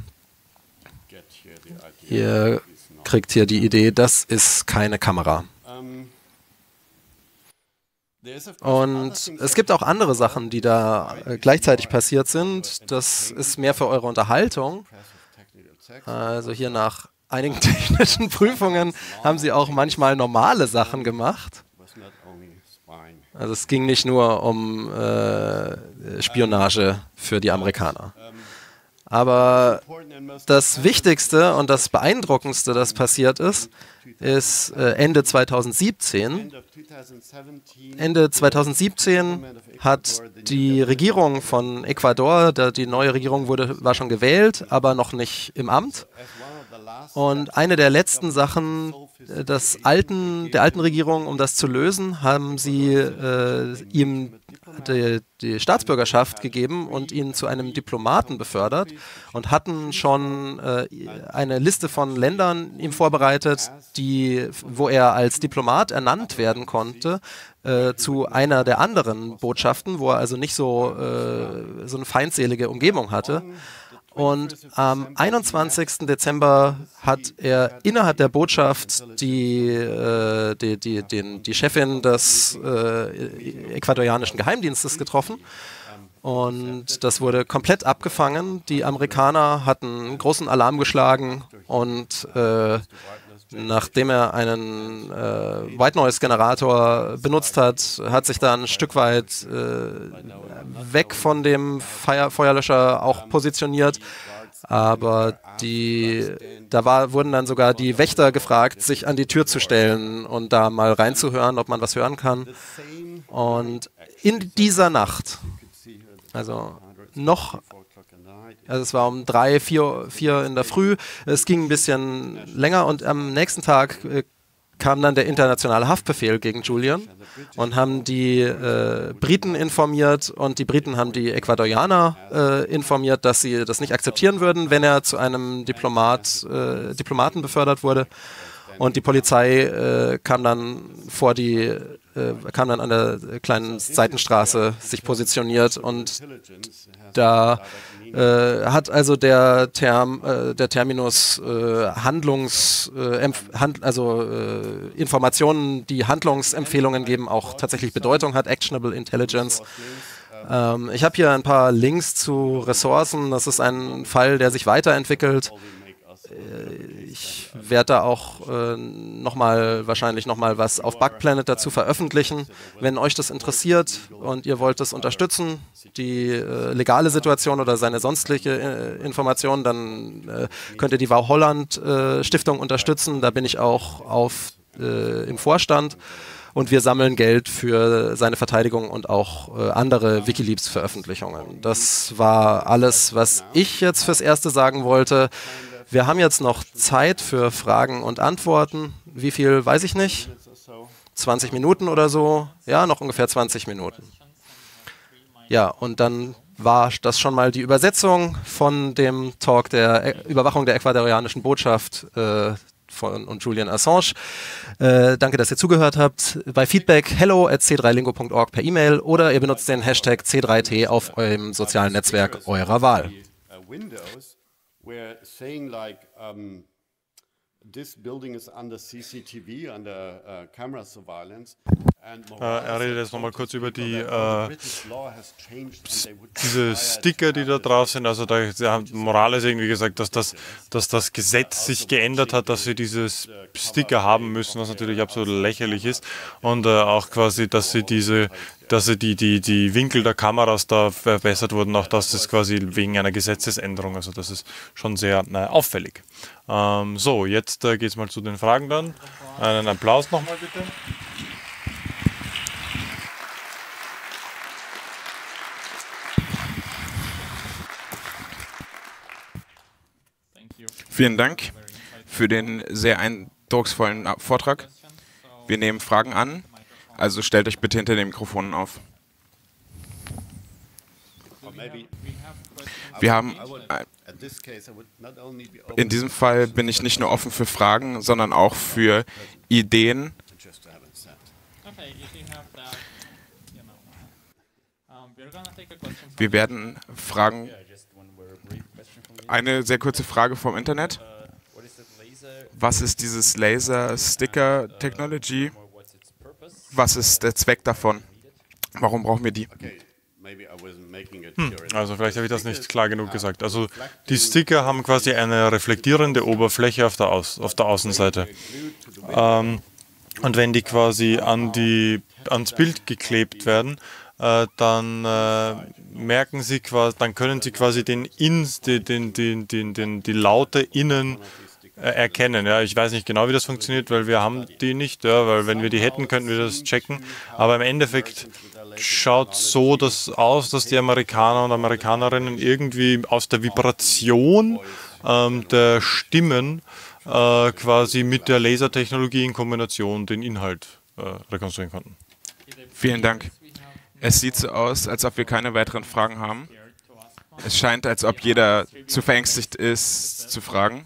ihr kriegt hier die Idee, das ist keine Kamera. Und es gibt auch andere Sachen, die da gleichzeitig passiert sind. Das ist mehr für eure Unterhaltung. Also hier nach einigen technischen Prüfungen haben sie auch manchmal normale Sachen gemacht. Also es ging nicht nur um Spionage für die Amerikaner. Aber das Wichtigste und das Beeindruckendste, das passiert ist, ist Ende 2017. Ende 2017 hat die Regierung von Ecuador, die neue Regierung war schon gewählt, aber noch nicht im Amt. Und eine der letzten Sachen der alten Regierung, um das zu lösen, haben sie ihm die Staatsbürgerschaft gegeben und ihn zu einem Diplomaten befördert und hatten schon eine Liste von Ländern ihm vorbereitet, wo er als Diplomat ernannt werden konnte zu einer der anderen Botschaften, wo er also nicht so eine feindselige Umgebung hatte. Und am 21. Dezember hat er innerhalb der Botschaft die Chefin des ecuadorianischen Geheimdienstes getroffen. Und das wurde komplett abgefangen. Die Amerikaner hatten großen Alarm geschlagen und nachdem er einen White Noise Generator benutzt hat, hat sich da ein Stück weit weg von dem Feuerlöscher auch positioniert. Aber wurden dann sogar die Wächter gefragt, sich an die Tür zu stellen und da mal reinzuhören, ob man was hören kann. Und in dieser Nacht, also es war um 3, 4 in der Früh, es ging ein bisschen länger und am nächsten Tag kam dann der internationale Haftbefehl gegen Julian und haben die Briten informiert und die Briten haben die Ecuadorianer informiert, dass sie das nicht akzeptieren würden, wenn er zu einem Diplomaten befördert wurde. Und die Polizei kam dann an der kleinen Seitenstraße sich positioniert und da hat also der Terminus Informationen, die Handlungsempfehlungen geben, auch tatsächlich Bedeutung hat, Actionable Intelligence. Ich habe hier ein paar Links zu Ressourcen. Das ist ein Fall, der sich weiterentwickelt. Ich werde da auch wahrscheinlich nochmal was auf Bugplanet dazu veröffentlichen. Wenn euch das interessiert und ihr wollt das unterstützen, die legale Situation oder seine sonstige Informationen, dann könnt ihr die Wau Holland Stiftung unterstützen. Da bin ich auch im Vorstand. Und wir sammeln Geld für seine Verteidigung und auch andere WikiLeaks-Veröffentlichungen. Das war alles, was ich jetzt fürs Erste sagen wollte. Wir haben jetzt noch Zeit für Fragen und Antworten. Wie viel, weiß ich nicht. 20 Minuten oder so. Ja, noch ungefähr 20 Minuten. Ja, und dann war das schon mal die Übersetzung von dem Talk der Überwachung der ecuadorianischen Botschaft und Julian Assange. Danke, dass ihr zugehört habt. Bei Feedback hello@c3lingo.org per E-Mail oder ihr benutzt den Hashtag C3T auf eurem sozialen Netzwerk eurer Wahl. This building is under CCTV, under camera surveillance. Er redet jetzt nochmal kurz über diese Sticker, die da drauf sind. Also da hat Morales irgendwie gesagt, dass das Gesetz sich geändert hat, dass sie dieses Sticker haben müssen, was natürlich absolut lächerlich ist. Und auch quasi, dass die Winkel der Kameras da verbessert wurden. Auch das ist quasi wegen einer Gesetzesänderung. Also das ist schon sehr auffällig. So, jetzt geht es mal zu den Fragen dann. Einen Applaus nochmal bitte. Vielen Dank für den sehr eindrucksvollen Vortrag. Wir nehmen Fragen an, also stellt euch bitte hinter den Mikrofonen auf. Wir haben, in diesem Fall bin ich nicht nur offen für Fragen, sondern auch für Ideen. Wir werden Fragen. Eine sehr kurze Frage vom Internet. Was ist dieses Laser-Sticker-Technology? Was ist der Zweck davon? Warum brauchen wir die? Also vielleicht habe ich das nicht klar genug gesagt. Also die Sticker haben quasi eine reflektierende Oberfläche auf der Außenseite. Und wenn die quasi ans Bild geklebt werden, dann merken Sie quasi, dann können Sie quasi die Laute innen erkennen. Ja, ich weiß nicht genau, wie das funktioniert, weil wir haben die nicht. Ja, weil wenn wir die hätten, könnten wir das checken. Aber im Endeffekt schaut so aus, dass die Amerikaner und Amerikanerinnen irgendwie aus der Vibration der Stimmen quasi mit der Lasertechnologie in Kombination den Inhalt rekonstruieren konnten. Vielen Dank. Es sieht so aus, als ob wir keine weiteren Fragen haben. Es scheint, als ob jeder zu verängstigt ist, zu fragen.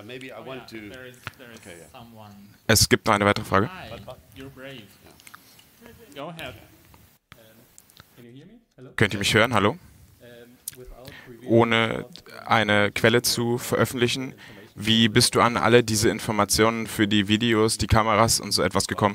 Es gibt noch eine weitere Frage. Könnt ihr mich hören? Hallo? Ohne eine Quelle zu veröffentlichen, wie bist du an alle diese Informationen für die Videos, die Kameras und so etwas gekommen?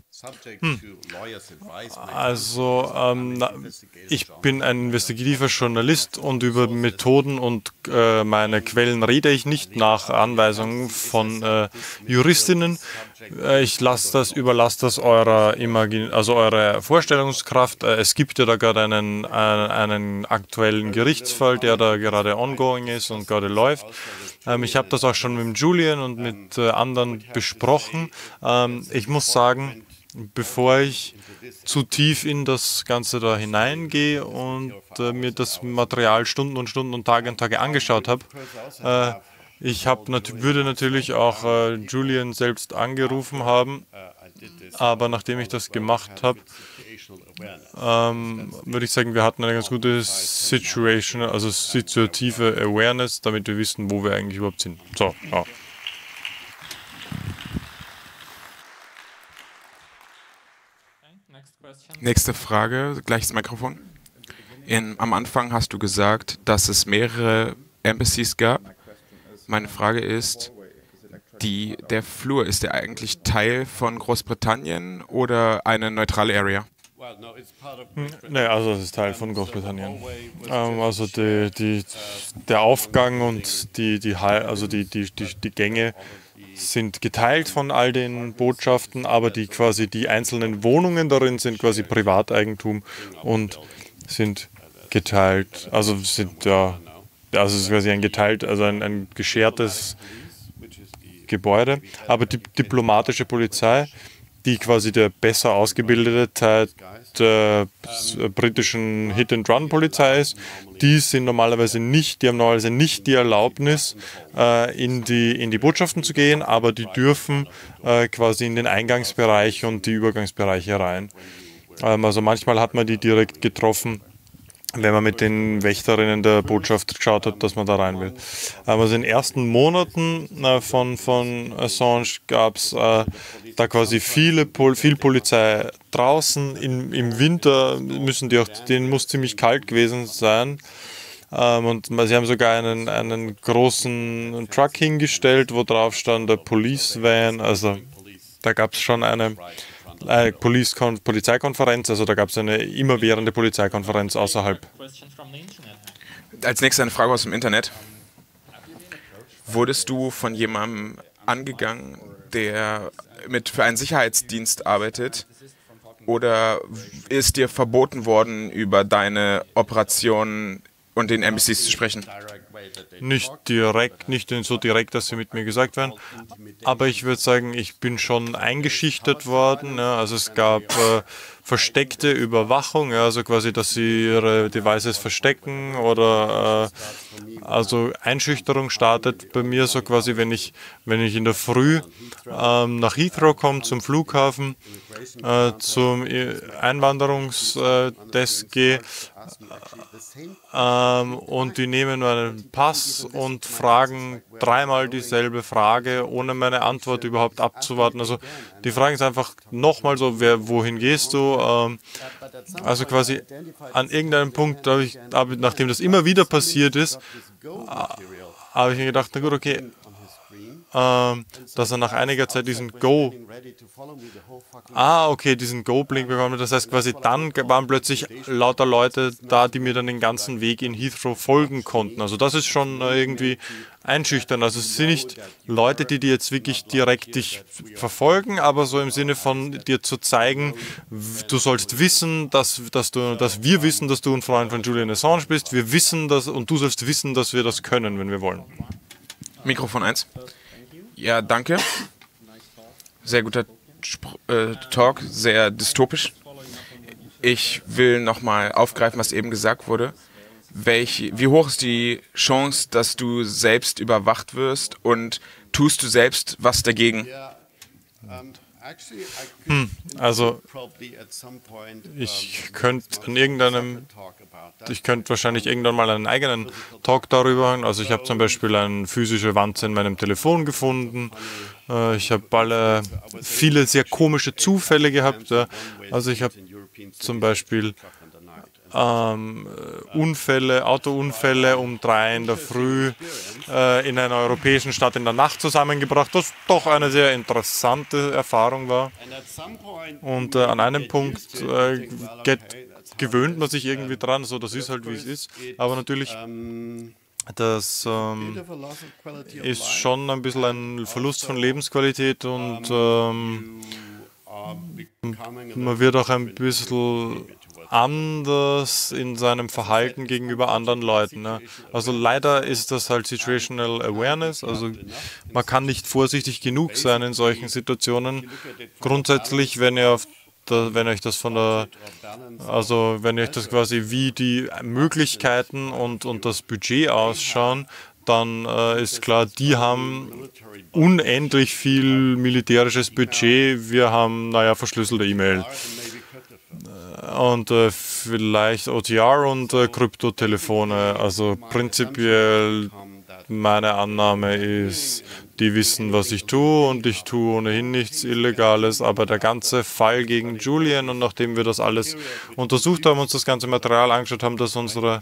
Also ich bin ein investigativer Journalist und über Methoden und meine Quellen rede ich nicht nach Anweisungen von Juristinnen. Ich überlasse das eurer Vorstellungskraft. Es gibt ja da gerade einen aktuellen Gerichtsfall, der da gerade ongoing ist und gerade läuft. Ich habe das auch schon mit Julian und mit anderen besprochen. Ich muss sagen, bevor ich zu tief in das Ganze da hineingehe und mir das Material Stunden und Stunden und Tage angeschaut habe, würde natürlich auch Julian selbst angerufen haben, aber nachdem ich das gemacht habe, würde ich sagen, wir hatten eine ganz gute situative Awareness, damit wir wissen, wo wir eigentlich überhaupt sind. So, ja. Nächste Frage, gleiches Mikrofon. Am Anfang hast du gesagt, dass es mehrere Embassies gab. Meine Frage ist, der Flur, ist der eigentlich Teil von Großbritannien oder eine neutrale Area? Nee, also das ist Teil von Großbritannien. Also der Aufgang und die Gänge sind geteilt von all den Botschaften, aber die einzelnen Wohnungen darin sind quasi Privateigentum und sind geteilt, also sind es ist quasi ein geschertes Gebäude, aber die diplomatische Polizei, die quasi der besser ausgebildete Teil der britischen Hit-and-Run-Polizei ist, die haben normalerweise nicht die Erlaubnis, in die Botschaften zu gehen, aber die dürfen quasi in den Eingangsbereich und die Übergangsbereiche rein. Also manchmal hat man die direkt getroffen, wenn man mit den Wächterinnen der Botschaft geschaut hat, dass man da rein will. Also in den ersten Monaten von Assange gab es da quasi viel Polizei draußen. Im Winter denen muss ziemlich kalt gewesen sein. Und sie haben sogar einen großen Truck hingestellt, wo drauf stand, der Police Van. Also da gab es schon eine Polizeikonferenz, also da gab es eine immerwährende Polizeikonferenz außerhalb. Als nächstes eine Frage aus dem Internet. Wurdest du von jemandem angegangen, der für einen Sicherheitsdienst arbeitet, oder ist dir verboten worden, über deine Operationen und den Embassies zu sprechen? Nicht so direkt, dass sie mit mir gesagt werden, aber ich würde sagen, ich bin schon eingeschüchtert worden. Ja, also es gab versteckte Überwachung, ja, also quasi, dass sie ihre Devices verstecken oder also Einschüchterung startet bei mir so quasi, wenn ich in der Früh nach Heathrow komme, zum Flughafen, zum Einwanderungsdesk gehe und die nehmen meinen Pass und fragen dreimal dieselbe Frage, ohne meine Antwort überhaupt abzuwarten. Also die fragen es einfach nochmal so, wohin gehst du? Also quasi an irgendeinem Punkt, nachdem das immer wieder passiert ist, habe ich mir gedacht, na gut, okay, dass er nach einiger Zeit diesen Go-Blink bekommen hat. Das heißt quasi, dann waren plötzlich lauter Leute da, die mir dann den ganzen Weg in Heathrow folgen konnten. Also das ist schon irgendwie einschüchtern. Also es sind nicht Leute, die jetzt wirklich direkt dich verfolgen, aber so im Sinne von dir zu zeigen, du sollst wissen, dass wir wissen, dass du ein Freund von Julian Assange bist. Wir wissen das und du sollst wissen, dass wir das können, wenn wir wollen. Mikrofon 1. Ja, danke. Sehr guter Talk, sehr dystopisch. Ich will nochmal aufgreifen, was eben gesagt wurde. Wie hoch ist die Chance, dass du selbst überwacht wirst, und tust du selbst was dagegen? Also ich könnte wahrscheinlich irgendwann mal einen eigenen Talk darüber machen. Also ich habe zum Beispiel eine physische Wanze in meinem Telefon gefunden. Ich habe viele sehr komische Zufälle gehabt. Also ich habe zum Beispiel Autounfälle um 3 in der Früh in einer europäischen Stadt in der Nacht zusammengebracht, was doch eine sehr interessante Erfahrung war. Und an einem Punkt gewöhnt man sich irgendwie dran, so das ist halt wie es ist. Aber natürlich, das ist schon ein bisschen ein Verlust von Lebensqualität und man wird auch ein bisschen anders in seinem Verhalten gegenüber anderen Leuten. Ne? Also leider ist das halt Situational Awareness, also man kann nicht vorsichtig genug sein in solchen Situationen. Grundsätzlich, wenn euch das quasi wie die Möglichkeiten und das Budget ausschauen, dann ist klar, die haben unendlich viel militärisches Budget. Wir haben, verschlüsselte E-Mail. Und vielleicht OTR und Kryptotelefone. Also prinzipiell meine Annahme ist, die wissen, was ich tue, und ich tue ohnehin nichts Illegales. Aber der ganze Fall gegen Julian, und nachdem wir das alles untersucht haben, uns das ganze Material angeschaut haben, das unsere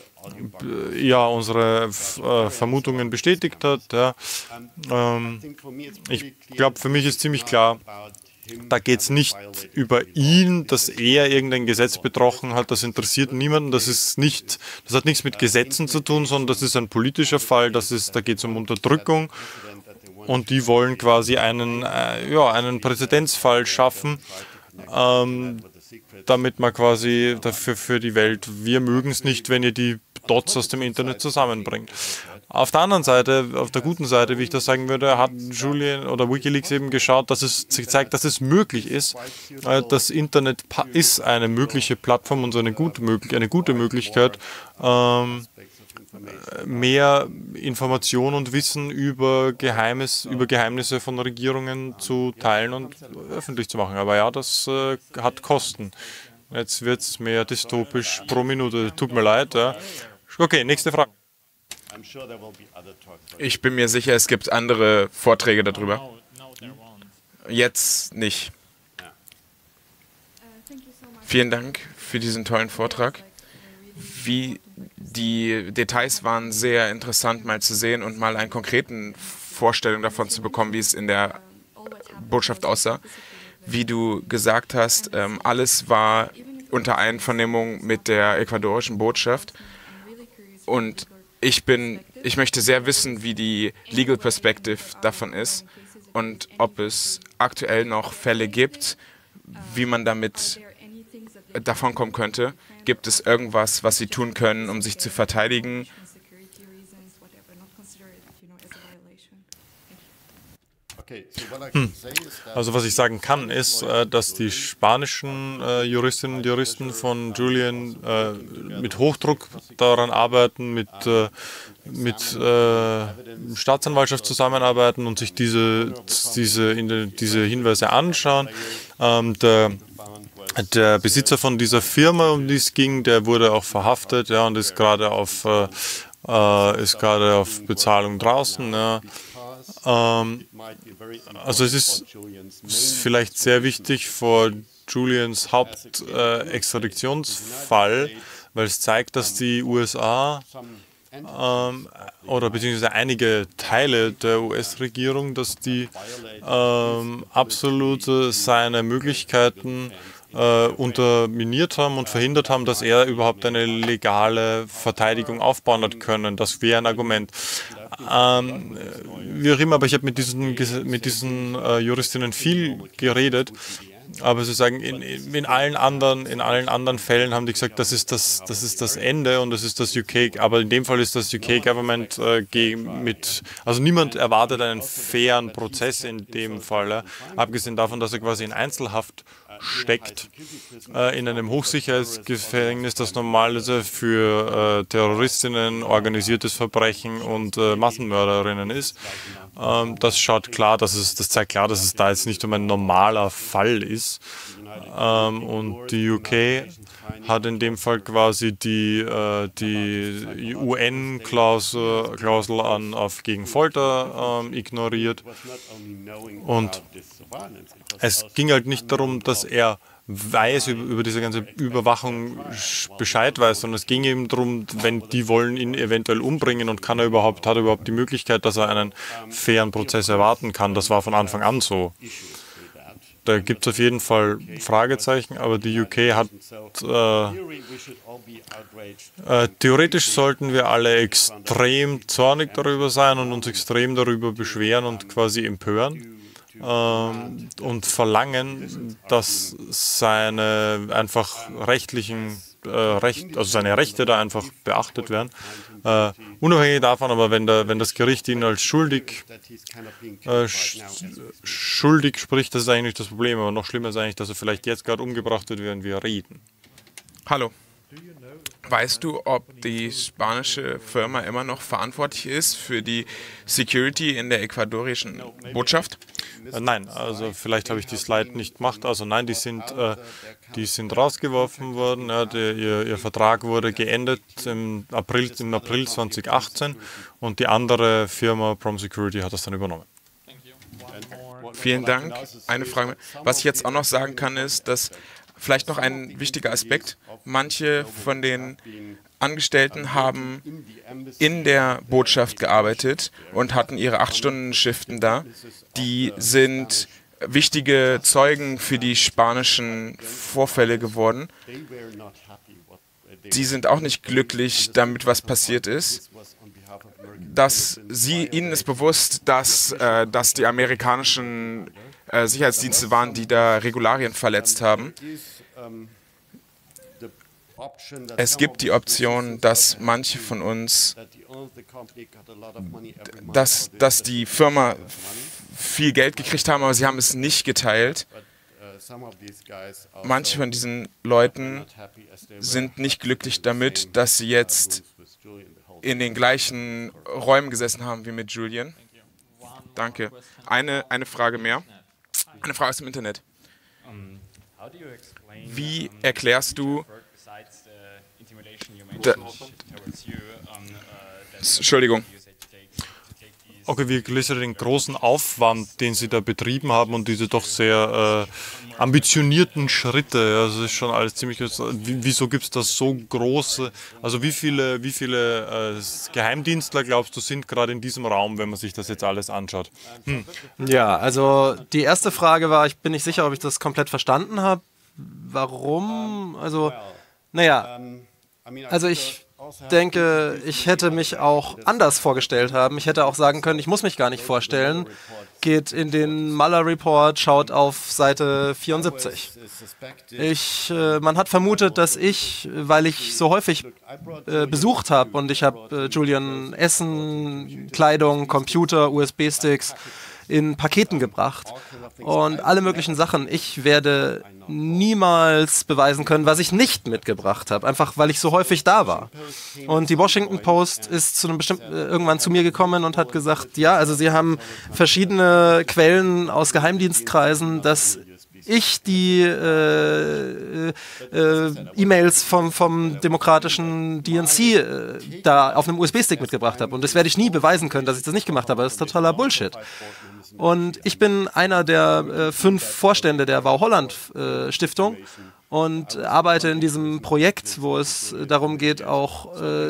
Vermutungen bestätigt hat. Ja. Ich glaube, für mich ist ziemlich klar, Da geht es nicht über ihn, dass er irgendein Gesetz betroffen hat. Das interessiert niemanden. Das hat nichts mit Gesetzen zu tun, sondern das ist ein politischer Fall. Da geht es um Unterdrückung. Und die wollen quasi einen Präzedenzfall schaffen, damit man quasi dafür für die Welt, wir mögen es nicht, wenn ihr die Dots aus dem Internet zusammenbringt. Auf der anderen Seite, auf der guten Seite, wie ich das sagen würde, hat Julian oder WikiLeaks eben geschaut, dass es zeigt, dass es möglich ist. Das Internet ist eine mögliche Plattform und so eine gute Möglichkeit, mehr Information und Wissen über Geheimnisse von Regierungen zu teilen und öffentlich zu machen. Aber ja, das hat Kosten. Jetzt wird es mehr dystopisch pro Minute. Tut mir leid. Ja. Okay, nächste Frage. Ich bin mir sicher, es gibt andere Vorträge darüber. Jetzt nicht. Vielen Dank für diesen tollen Vortrag. Die Details waren sehr interessant mal zu sehen und mal eine konkrete Vorstellung davon zu bekommen, wie es in der Botschaft aussah. Wie du gesagt hast, alles war unter Einvernehmung mit der ecuadorischen Botschaft. Und ich möchte sehr wissen, wie die Legal Perspective davon ist und ob es aktuell noch Fälle gibt, wie man damit davon kommen könnte. Gibt es irgendwas, was Sie tun können, um sich zu verteidigen? Also was ich sagen kann, ist, dass die spanischen Juristinnen und Juristen von Julian mit Hochdruck daran arbeiten, mit Staatsanwaltschaft zusammenarbeiten und sich diese Hinweise anschauen. Der Besitzer von dieser Firma, um die es ging, der wurde auch verhaftet, ja, und ist gerade auf Bezahlung draußen. Ja. Also es ist vielleicht sehr wichtig vor Julians Hauptextraditionsfall, weil es zeigt, dass die USA oder beziehungsweise einige Teile der US-Regierung, dass die absolut seine Möglichkeiten unterminiert haben und verhindert haben, dass er überhaupt eine legale Verteidigung aufbauen hat können. Das wäre ein Argument. Wie auch immer, aber ich habe mit diesen Juristinnen viel geredet, aber sie sagen, in allen anderen Fällen haben die gesagt, das ist das Ende und das ist das UK, aber in dem Fall ist das UK-Government also niemand erwartet einen fairen Prozess in dem Fall, abgesehen davon, dass er quasi in Einzelhaft steckt, in einem Hochsicherheitsgefängnis, das normalerweise für Terroristinnen, organisiertes Verbrechen und Massenmörderinnen ist. Das zeigt klar, dass es da jetzt nicht um ein normaler Fall ist. Und die UK hat in dem Fall quasi die UN-Klausel gegen Folter ignoriert. Und es ging halt nicht darum, dass er über diese ganze Überwachung Bescheid weiß, sondern es ging eben darum, wenn die wollen ihn eventuell umbringen und hat er überhaupt die Möglichkeit, dass er einen fairen Prozess erwarten kann. Das war von Anfang an so. Da gibt es auf jeden Fall Fragezeichen, aber die UK hat theoretisch sollten wir alle extrem zornig darüber sein und uns extrem darüber beschweren und quasi empören. Und verlangen, dass seine seine Rechte da einfach beachtet werden. Unabhängig davon, aber wenn das Gericht ihn als schuldig spricht, das ist eigentlich das Problem. Aber noch schlimmer ist eigentlich, dass er vielleicht jetzt gerade umgebracht wird, während wir reden. Hallo. Weißt du, ob die spanische Firma immer noch verantwortlich ist für die Security in der ecuadorischen Botschaft? Nein, also vielleicht habe ich die Slide nicht gemacht. Also nein, die sind rausgeworfen worden. Ja, ihr Vertrag wurde geendet im April 2018 und die andere Firma Prom Security hat das dann übernommen. Vielen Dank. Eine Frage. Was ich jetzt auch noch sagen kann, ist, dass vielleicht noch ein wichtiger Aspekt. Manche von den Angestellten haben in der Botschaft gearbeitet und hatten ihre 8-Stunden-Shiften da. Die sind wichtige Zeugen für die spanischen Vorfälle geworden. Sie sind auch nicht glücklich damit, was passiert ist. Ihnen ist bewusst, dass die amerikanischen Sicherheitsdienste waren, die da Regularien verletzt haben. Es gibt die Option, dass manche von uns, dass die Firma viel Geld gekriegt haben, aber sie haben es nicht geteilt. Manche von diesen Leuten sind nicht glücklich damit, dass sie jetzt in den gleichen Räumen gesessen haben wie mit Julian. Danke. Eine Frage mehr. Eine Frage aus dem Internet. Wie erklärst du... Entschuldigung. Okay, wie erklärst du den großen Aufwand, den Sie da betrieben haben und diese doch sehr ambitionierten Schritte? Also das ist schon alles ziemlich groß. Wieso gibt es da so große, also wie viele Geheimdienstler, glaubst du, sind gerade in diesem Raum, wenn man sich das jetzt alles anschaut? Ja, also die erste Frage war, ich bin nicht sicher, ob ich das komplett verstanden habe. Warum? Also, naja, also ich denke, ich hätte mich auch anders vorgestellt haben. Ich hätte auch sagen können, ich muss mich gar nicht vorstellen. Geht in den Mueller Report, schaut auf Seite 74. Man hat vermutet, dass ich, weil ich so häufig besucht habe und ich habe Julian Essen, Kleidung, Computer, USB-Sticks in Paketen gebracht und alle möglichen Sachen. Ich werde niemals beweisen können, was ich nicht mitgebracht habe, einfach weil ich so häufig da war. Und die Washington Post ist zu einem irgendwann zu mir gekommen und hat gesagt, ja, also sie haben verschiedene Quellen aus Geheimdienstkreisen, dass ich die E-Mails vom demokratischen DNC da auf einem USB-Stick mitgebracht habe. Und das werde ich nie beweisen können, dass ich das nicht gemacht habe. Das ist totaler Bullshit. Und ich bin einer der 5 Vorstände der Wow Holland Stiftung und arbeite in diesem Projekt, wo es darum geht, auch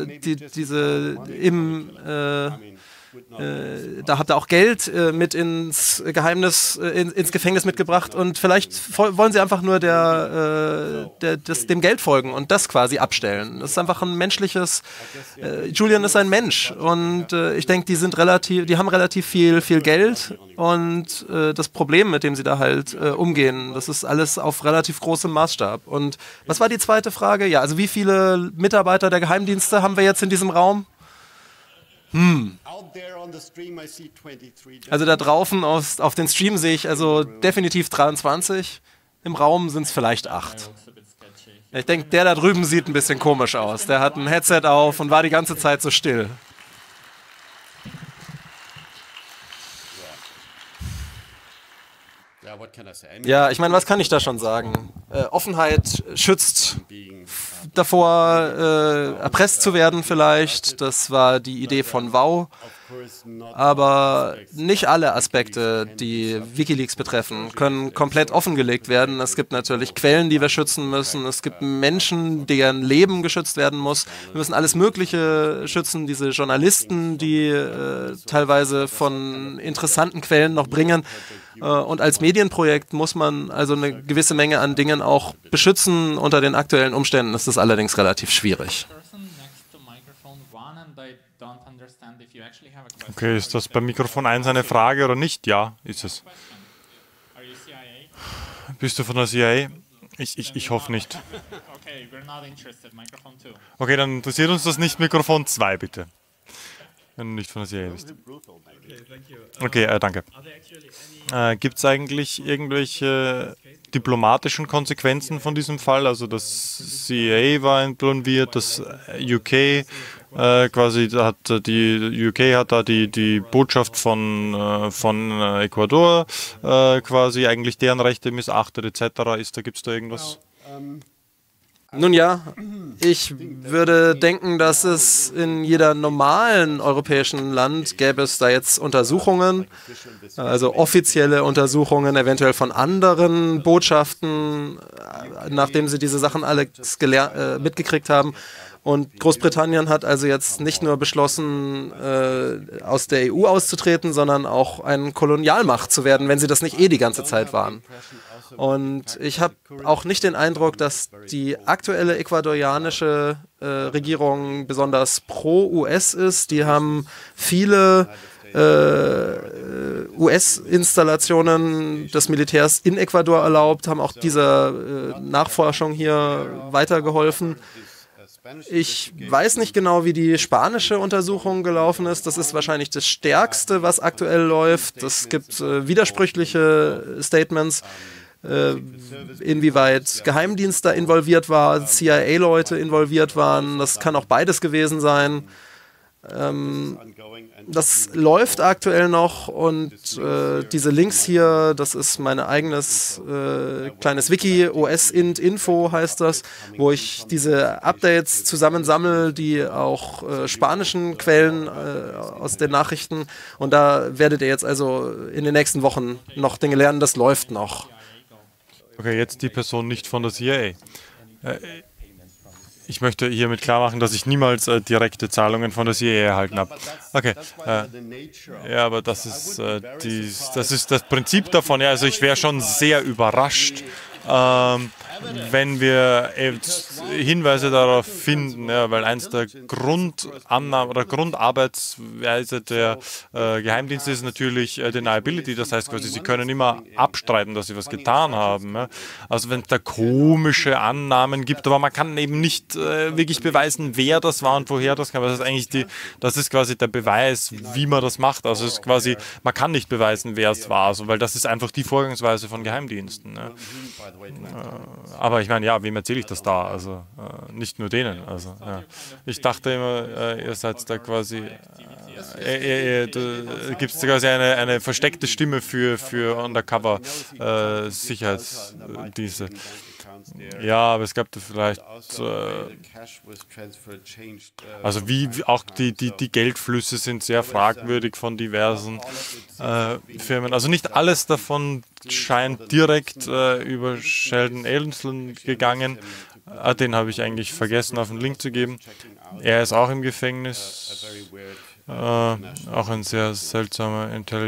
da habt ihr auch Geld mit ins Gefängnis mitgebracht und vielleicht wollen sie einfach nur dem Geld folgen und das quasi abstellen. Das ist einfach ein menschliches, Julian ist ein Mensch und ich denke, die haben relativ viel Geld und das Problem, mit dem sie da halt umgehen, das ist alles auf relativ großem Maßstab. Und was war die zweite Frage? Ja, also wie viele Mitarbeiter der Geheimdienste haben wir jetzt in diesem Raum? Also da draußen auf den Stream sehe ich also definitiv 23. Im Raum sind es vielleicht 8. Ich denke, der da drüben sieht ein bisschen komisch aus. Der hat ein Headset auf und war die ganze Zeit so still. Ja, ich meine, was kann ich da schon sagen? Offenheit schützt davor, erpresst zu werden vielleicht. Das war die Idee von Wow. Aber nicht alle Aspekte, die WikiLeaks betreffen, können komplett offengelegt werden. Es gibt natürlich Quellen, die wir schützen müssen. Es gibt Menschen, deren Leben geschützt werden muss. Wir müssen alles Mögliche schützen. Diese Journalisten, die teilweise von interessanten Quellen noch bringen. Und als Medienprojekt muss man also eine gewisse Menge an Dingen auch beschützen. Unter den aktuellen Umständen ist das allerdings relativ schwierig. Okay, ist das beim Mikrofon 1 eine Frage oder nicht? Ja, ist es. Bist du von der CIA? Ich hoffe nicht. Okay, dann interessiert uns das nicht. Mikrofon 2, bitte. Wenn du nicht von der CIA bist. Okay, danke. Gibt es eigentlich irgendwelche diplomatischen Konsequenzen von diesem Fall? Also das CIA war involviert, das UK quasi die UK hat da die Botschaft von Ecuador quasi eigentlich deren Rechte missachtet etc. Gibt es da irgendwas? Nun ja, ich würde denken, dass es in jeder normalen europäischen Land gäbe es da jetzt Untersuchungen, also offizielle Untersuchungen, eventuell von anderen Botschaften, nachdem sie diese Sachen alle mitgekriegt haben. Und Großbritannien hat also jetzt nicht nur beschlossen, aus der EU auszutreten, sondern auch eine Kolonialmacht zu werden, wenn sie das nicht die ganze Zeit waren. Und ich habe auch nicht den Eindruck, dass die aktuelle ecuadorianische Regierung besonders pro-US ist. Die haben viele US-Installationen des Militärs in Ecuador erlaubt, haben auch dieser Nachforschung hier weitergeholfen. Ich weiß nicht genau, wie die spanische Untersuchung gelaufen ist. Das ist wahrscheinlich das Stärkste, was aktuell läuft. Es gibt widersprüchliche Statements, inwieweit Geheimdienst da involviert war, CIA-Leute involviert waren. Das kann auch beides gewesen sein. Das läuft aktuell noch und diese Links hier, das ist mein eigenes kleines Wiki, OS-Int-Info heißt das, wo ich diese Updates zusammensammle, die auch spanischen Quellen aus den Nachrichten, und da werdet ihr jetzt also in den nächsten Wochen noch Dinge lernen, das läuft noch. Okay, jetzt die Person nicht von der CIA. Ich möchte hiermit klar machen, dass ich niemals direkte Zahlungen von der CIA erhalten habe. Okay, ja, aber das ist das Prinzip davon. Ja, also ich wäre schon sehr überrascht, wenn wir Hinweise darauf finden, ja, weil eins der Grundannahmen oder Grundarbeitsweise der Geheimdienste ist natürlich Deniability, das heißt quasi, sie können immer abstreiten, dass sie was getan haben. Ja. Also wenn es da komische Annahmen gibt, aber man kann eben nicht wirklich beweisen, wer das war und woher das kam. Das ist quasi der Beweis, wie man das macht. Also es ist quasi, man kann nicht beweisen, wer es war, also, weil das ist einfach die Vorgangsweise von Geheimdiensten. Ja. Aber ich meine, ja, wem erzähle ich das da? Also nicht nur denen. Also, ja. Ich dachte immer, ihr seid da quasi, gibt es quasi eine versteckte Stimme für Undercover-Sicherheitsdienste. Ja, aber es gab da vielleicht, also wie auch die Geldflüsse sind sehr fragwürdig von diversen Firmen. Also nicht alles davon scheint direkt über Sheldon Adelson gegangen. Den habe ich eigentlich vergessen, auf den Link zu geben. Er ist auch im Gefängnis. Auch ein sehr seltsamer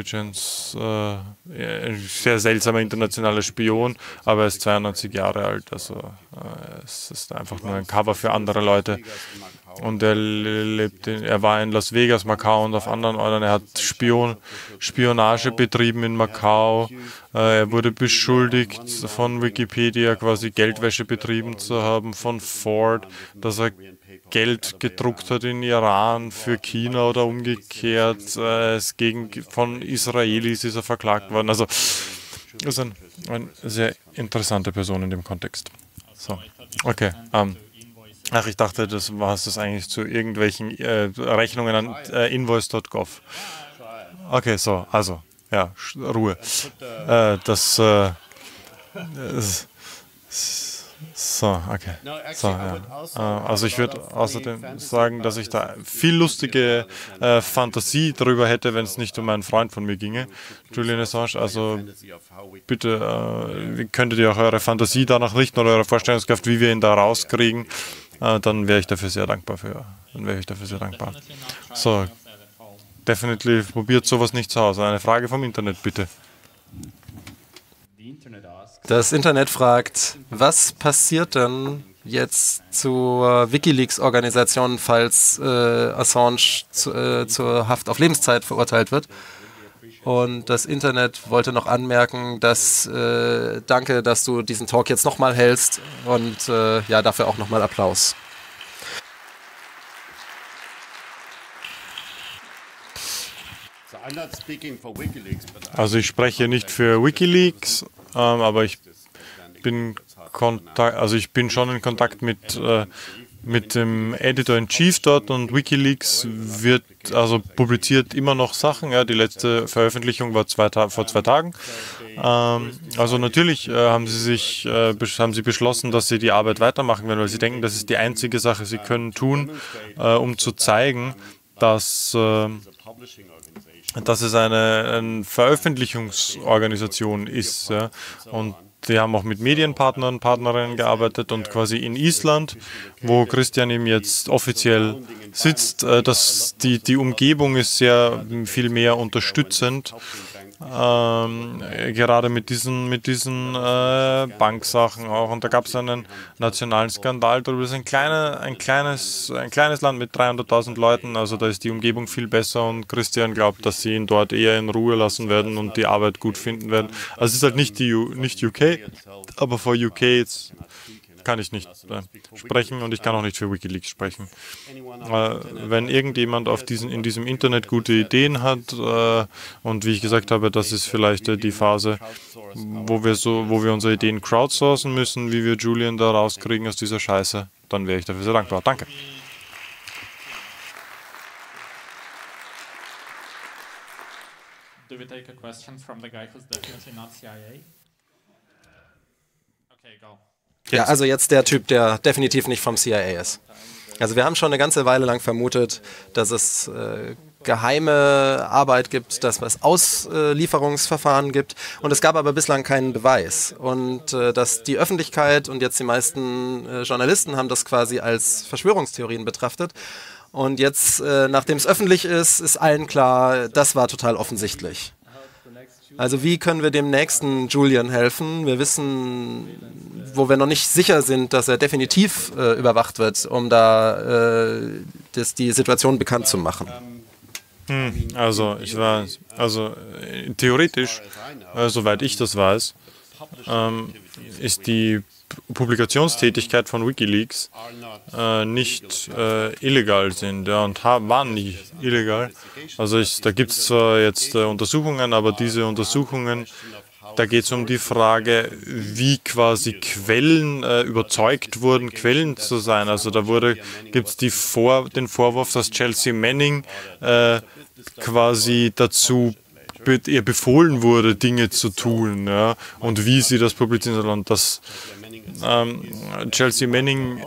sehr seltsamer internationaler Spion, aber er ist 92 Jahre alt, also es ist einfach nur ein Cover für andere Leute. Und er war in Las Vegas, Macau und auf anderen Orten. Er hat Spionage betrieben in Macau. Er wurde beschuldigt von Wikipedia, quasi Geldwäsche betrieben zu haben von Ford, dass er Geld gedruckt hat in Iran für China oder umgekehrt. Von Israelis ist er verklagt worden. Also das ist eine sehr interessante Person in dem Kontext. So, okay. Ach, ich dachte, das war es eigentlich zu irgendwelchen Rechnungen an invoice.gov. Okay, so, also, ja, Ruhe. So, okay. So, ja. Also ich würde außerdem sagen, dass ich da viel lustige Fantasie darüber hätte, wenn es nicht um einen Freund von mir ginge, Julian Assange. Also bitte könntet ihr auch eure Fantasie danach richten oder eure Vorstellungskraft, wie wir ihn da rauskriegen. Dann wäre ich dafür sehr dankbar So, definitiv probiert sowas nicht zu Hause. Eine Frage vom Internet, bitte. Das Internet fragt, was passiert denn jetzt zur WikiLeaks-Organisation, falls Assange zur Haft auf Lebenszeit verurteilt wird? Und das Internet wollte noch anmerken, dass danke, dass du diesen Talk jetzt nochmal hältst und ja, dafür auch nochmal Applaus. Also ich spreche nicht für WikiLeaks, aber ich bin schon in Kontakt mit dem Editor-in-Chief dort, und WikiLeaks publiziert immer noch Sachen. Ja, die letzte Veröffentlichung war vor 2 Tagen. Also natürlich haben sie beschlossen, dass sie die Arbeit weitermachen werden, weil sie denken, das ist die einzige Sache, sie können tun, um zu zeigen, dass es eine Veröffentlichungsorganisation ist. Ja, und die haben auch mit Medienpartnern und Partnerinnen gearbeitet und quasi in Island, wo Christian eben jetzt offiziell sitzt, die Umgebung ist sehr viel mehr unterstützend. Gerade mit diesen Banksachen auch. Und da gab es einen nationalen Skandal darüber. Das ist ein kleines Land mit 300.000 Leuten. Also da ist die Umgebung viel besser und Christian glaubt, dass sie ihn dort eher in Ruhe lassen werden und die Arbeit gut finden werden. Also es ist halt nicht UK, aber für UK jetzt kann ich nicht sprechen und ich kann auch nicht für WikiLeaks sprechen. Wenn irgendjemand in diesem Internet gute Ideen hat und wie ich gesagt habe, das ist vielleicht die Phase, wo wir unsere Ideen crowdsourcen müssen, wie wir Julian da rauskriegen aus dieser Scheiße, dann wäre ich dafür sehr dankbar. Danke. Do we take a question from the guy who's definitely not CIA? Okay, go. Ja, also jetzt der Typ, der definitiv nicht vom CIA ist. Also wir haben schon eine ganze Weile lang vermutet, dass es geheime Arbeit gibt, dass es Auslieferungsverfahren gibt und es gab aber bislang keinen Beweis. Und dass die Öffentlichkeit und jetzt die meisten Journalisten haben das quasi als Verschwörungstheorien betrachtet. Und jetzt, nachdem es öffentlich ist, ist allen klar, das war total offensichtlich. Also wie können wir dem nächsten Julian helfen? Wir wissen, wo wir noch nicht sicher sind, dass er definitiv überwacht wird, um da die Situation bekannt zu machen. Also theoretisch, soweit ich das weiß, ist die Publikationstätigkeit von WikiLeaks nicht illegal sind, ja, und waren nie illegal. Also da gibt es zwar jetzt Untersuchungen, aber diese Untersuchungen, da geht es um die Frage, wie quasi Quellen überzeugt wurden, Quellen zu sein. Also da gibt es den Vorwurf, dass Chelsea Manning quasi dazu ihr befohlen wurde, Dinge zu tun, ja, und wie sie das publizieren soll. Und das Chelsea Manning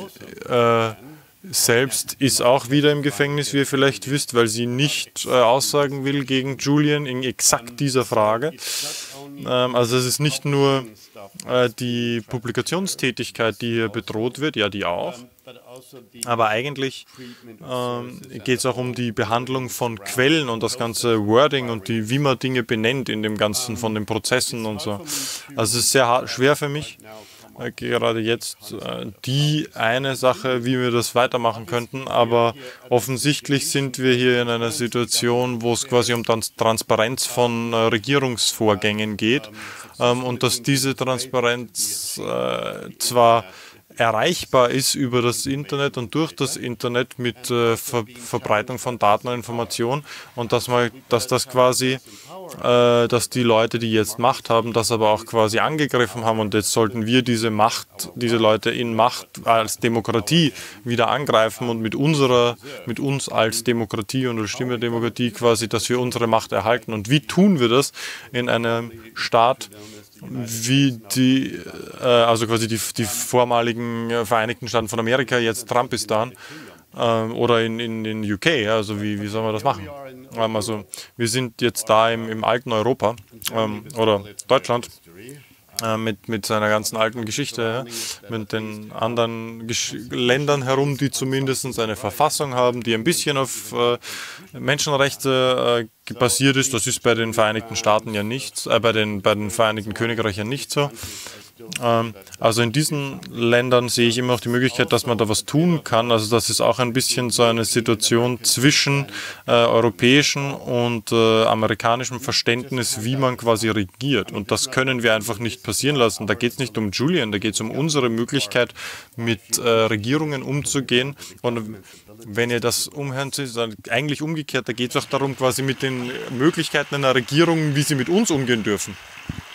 selbst ist auch wieder im Gefängnis, wie ihr vielleicht wisst, weil sie nicht aussagen will gegen Julian in exakt dieser Frage. Also es ist nicht nur die Publikationstätigkeit, die hier bedroht wird, ja, die auch. Aber eigentlich geht es auch um die Behandlung von Quellen und das ganze Wording und wie man Dinge benennt in dem Ganzen, von den Prozessen und so. Also es ist sehr schwer für mich, gerade jetzt die eine Sache, wie wir das weitermachen könnten, aber offensichtlich sind wir hier in einer Situation, wo es quasi um Transparenz von Regierungsvorgängen geht und dass diese Transparenz zwar erreichbar ist über das Internet und durch das Internet mit Verbreitung von Daten und Informationen und dass die Leute, die jetzt Macht haben, das aber auch quasi angegriffen haben und jetzt sollten wir diese Leute in Macht als Demokratie wieder angreifen und mit uns als Demokratie und als Stimme der Demokratie quasi, dass wir unsere Macht erhalten. Und wie tun wir das in einem Staat, wie also quasi die vormaligen Vereinigten Staaten von Amerika, jetzt Trumpistan, oder in UK, also wie sollen wir das machen? Also wir sind jetzt da im alten Europa oder Deutschland mit seiner ganzen alten Geschichte, mit den anderen Ländern herum, die zumindest eine Verfassung haben, die ein bisschen auf Menschenrechte basiert ist. Das ist bei den Vereinigten Staaten ja nicht, bei den Vereinigten Königreichen nicht so. Also in diesen Ländern sehe ich immer noch die Möglichkeit, dass man da was tun kann. Also das ist auch ein bisschen so eine Situation zwischen europäischem und amerikanischem Verständnis, wie man quasi regiert. Und das können wir einfach nicht passieren lassen. Da geht es nicht um Julian, da geht es um unsere Möglichkeit, mit Regierungen umzugehen. Und wenn ihr das umhört, ist dann eigentlich umgekehrt. Da geht es auch darum, quasi mit den Möglichkeiten einer Regierung, wie sie mit uns umgehen dürfen.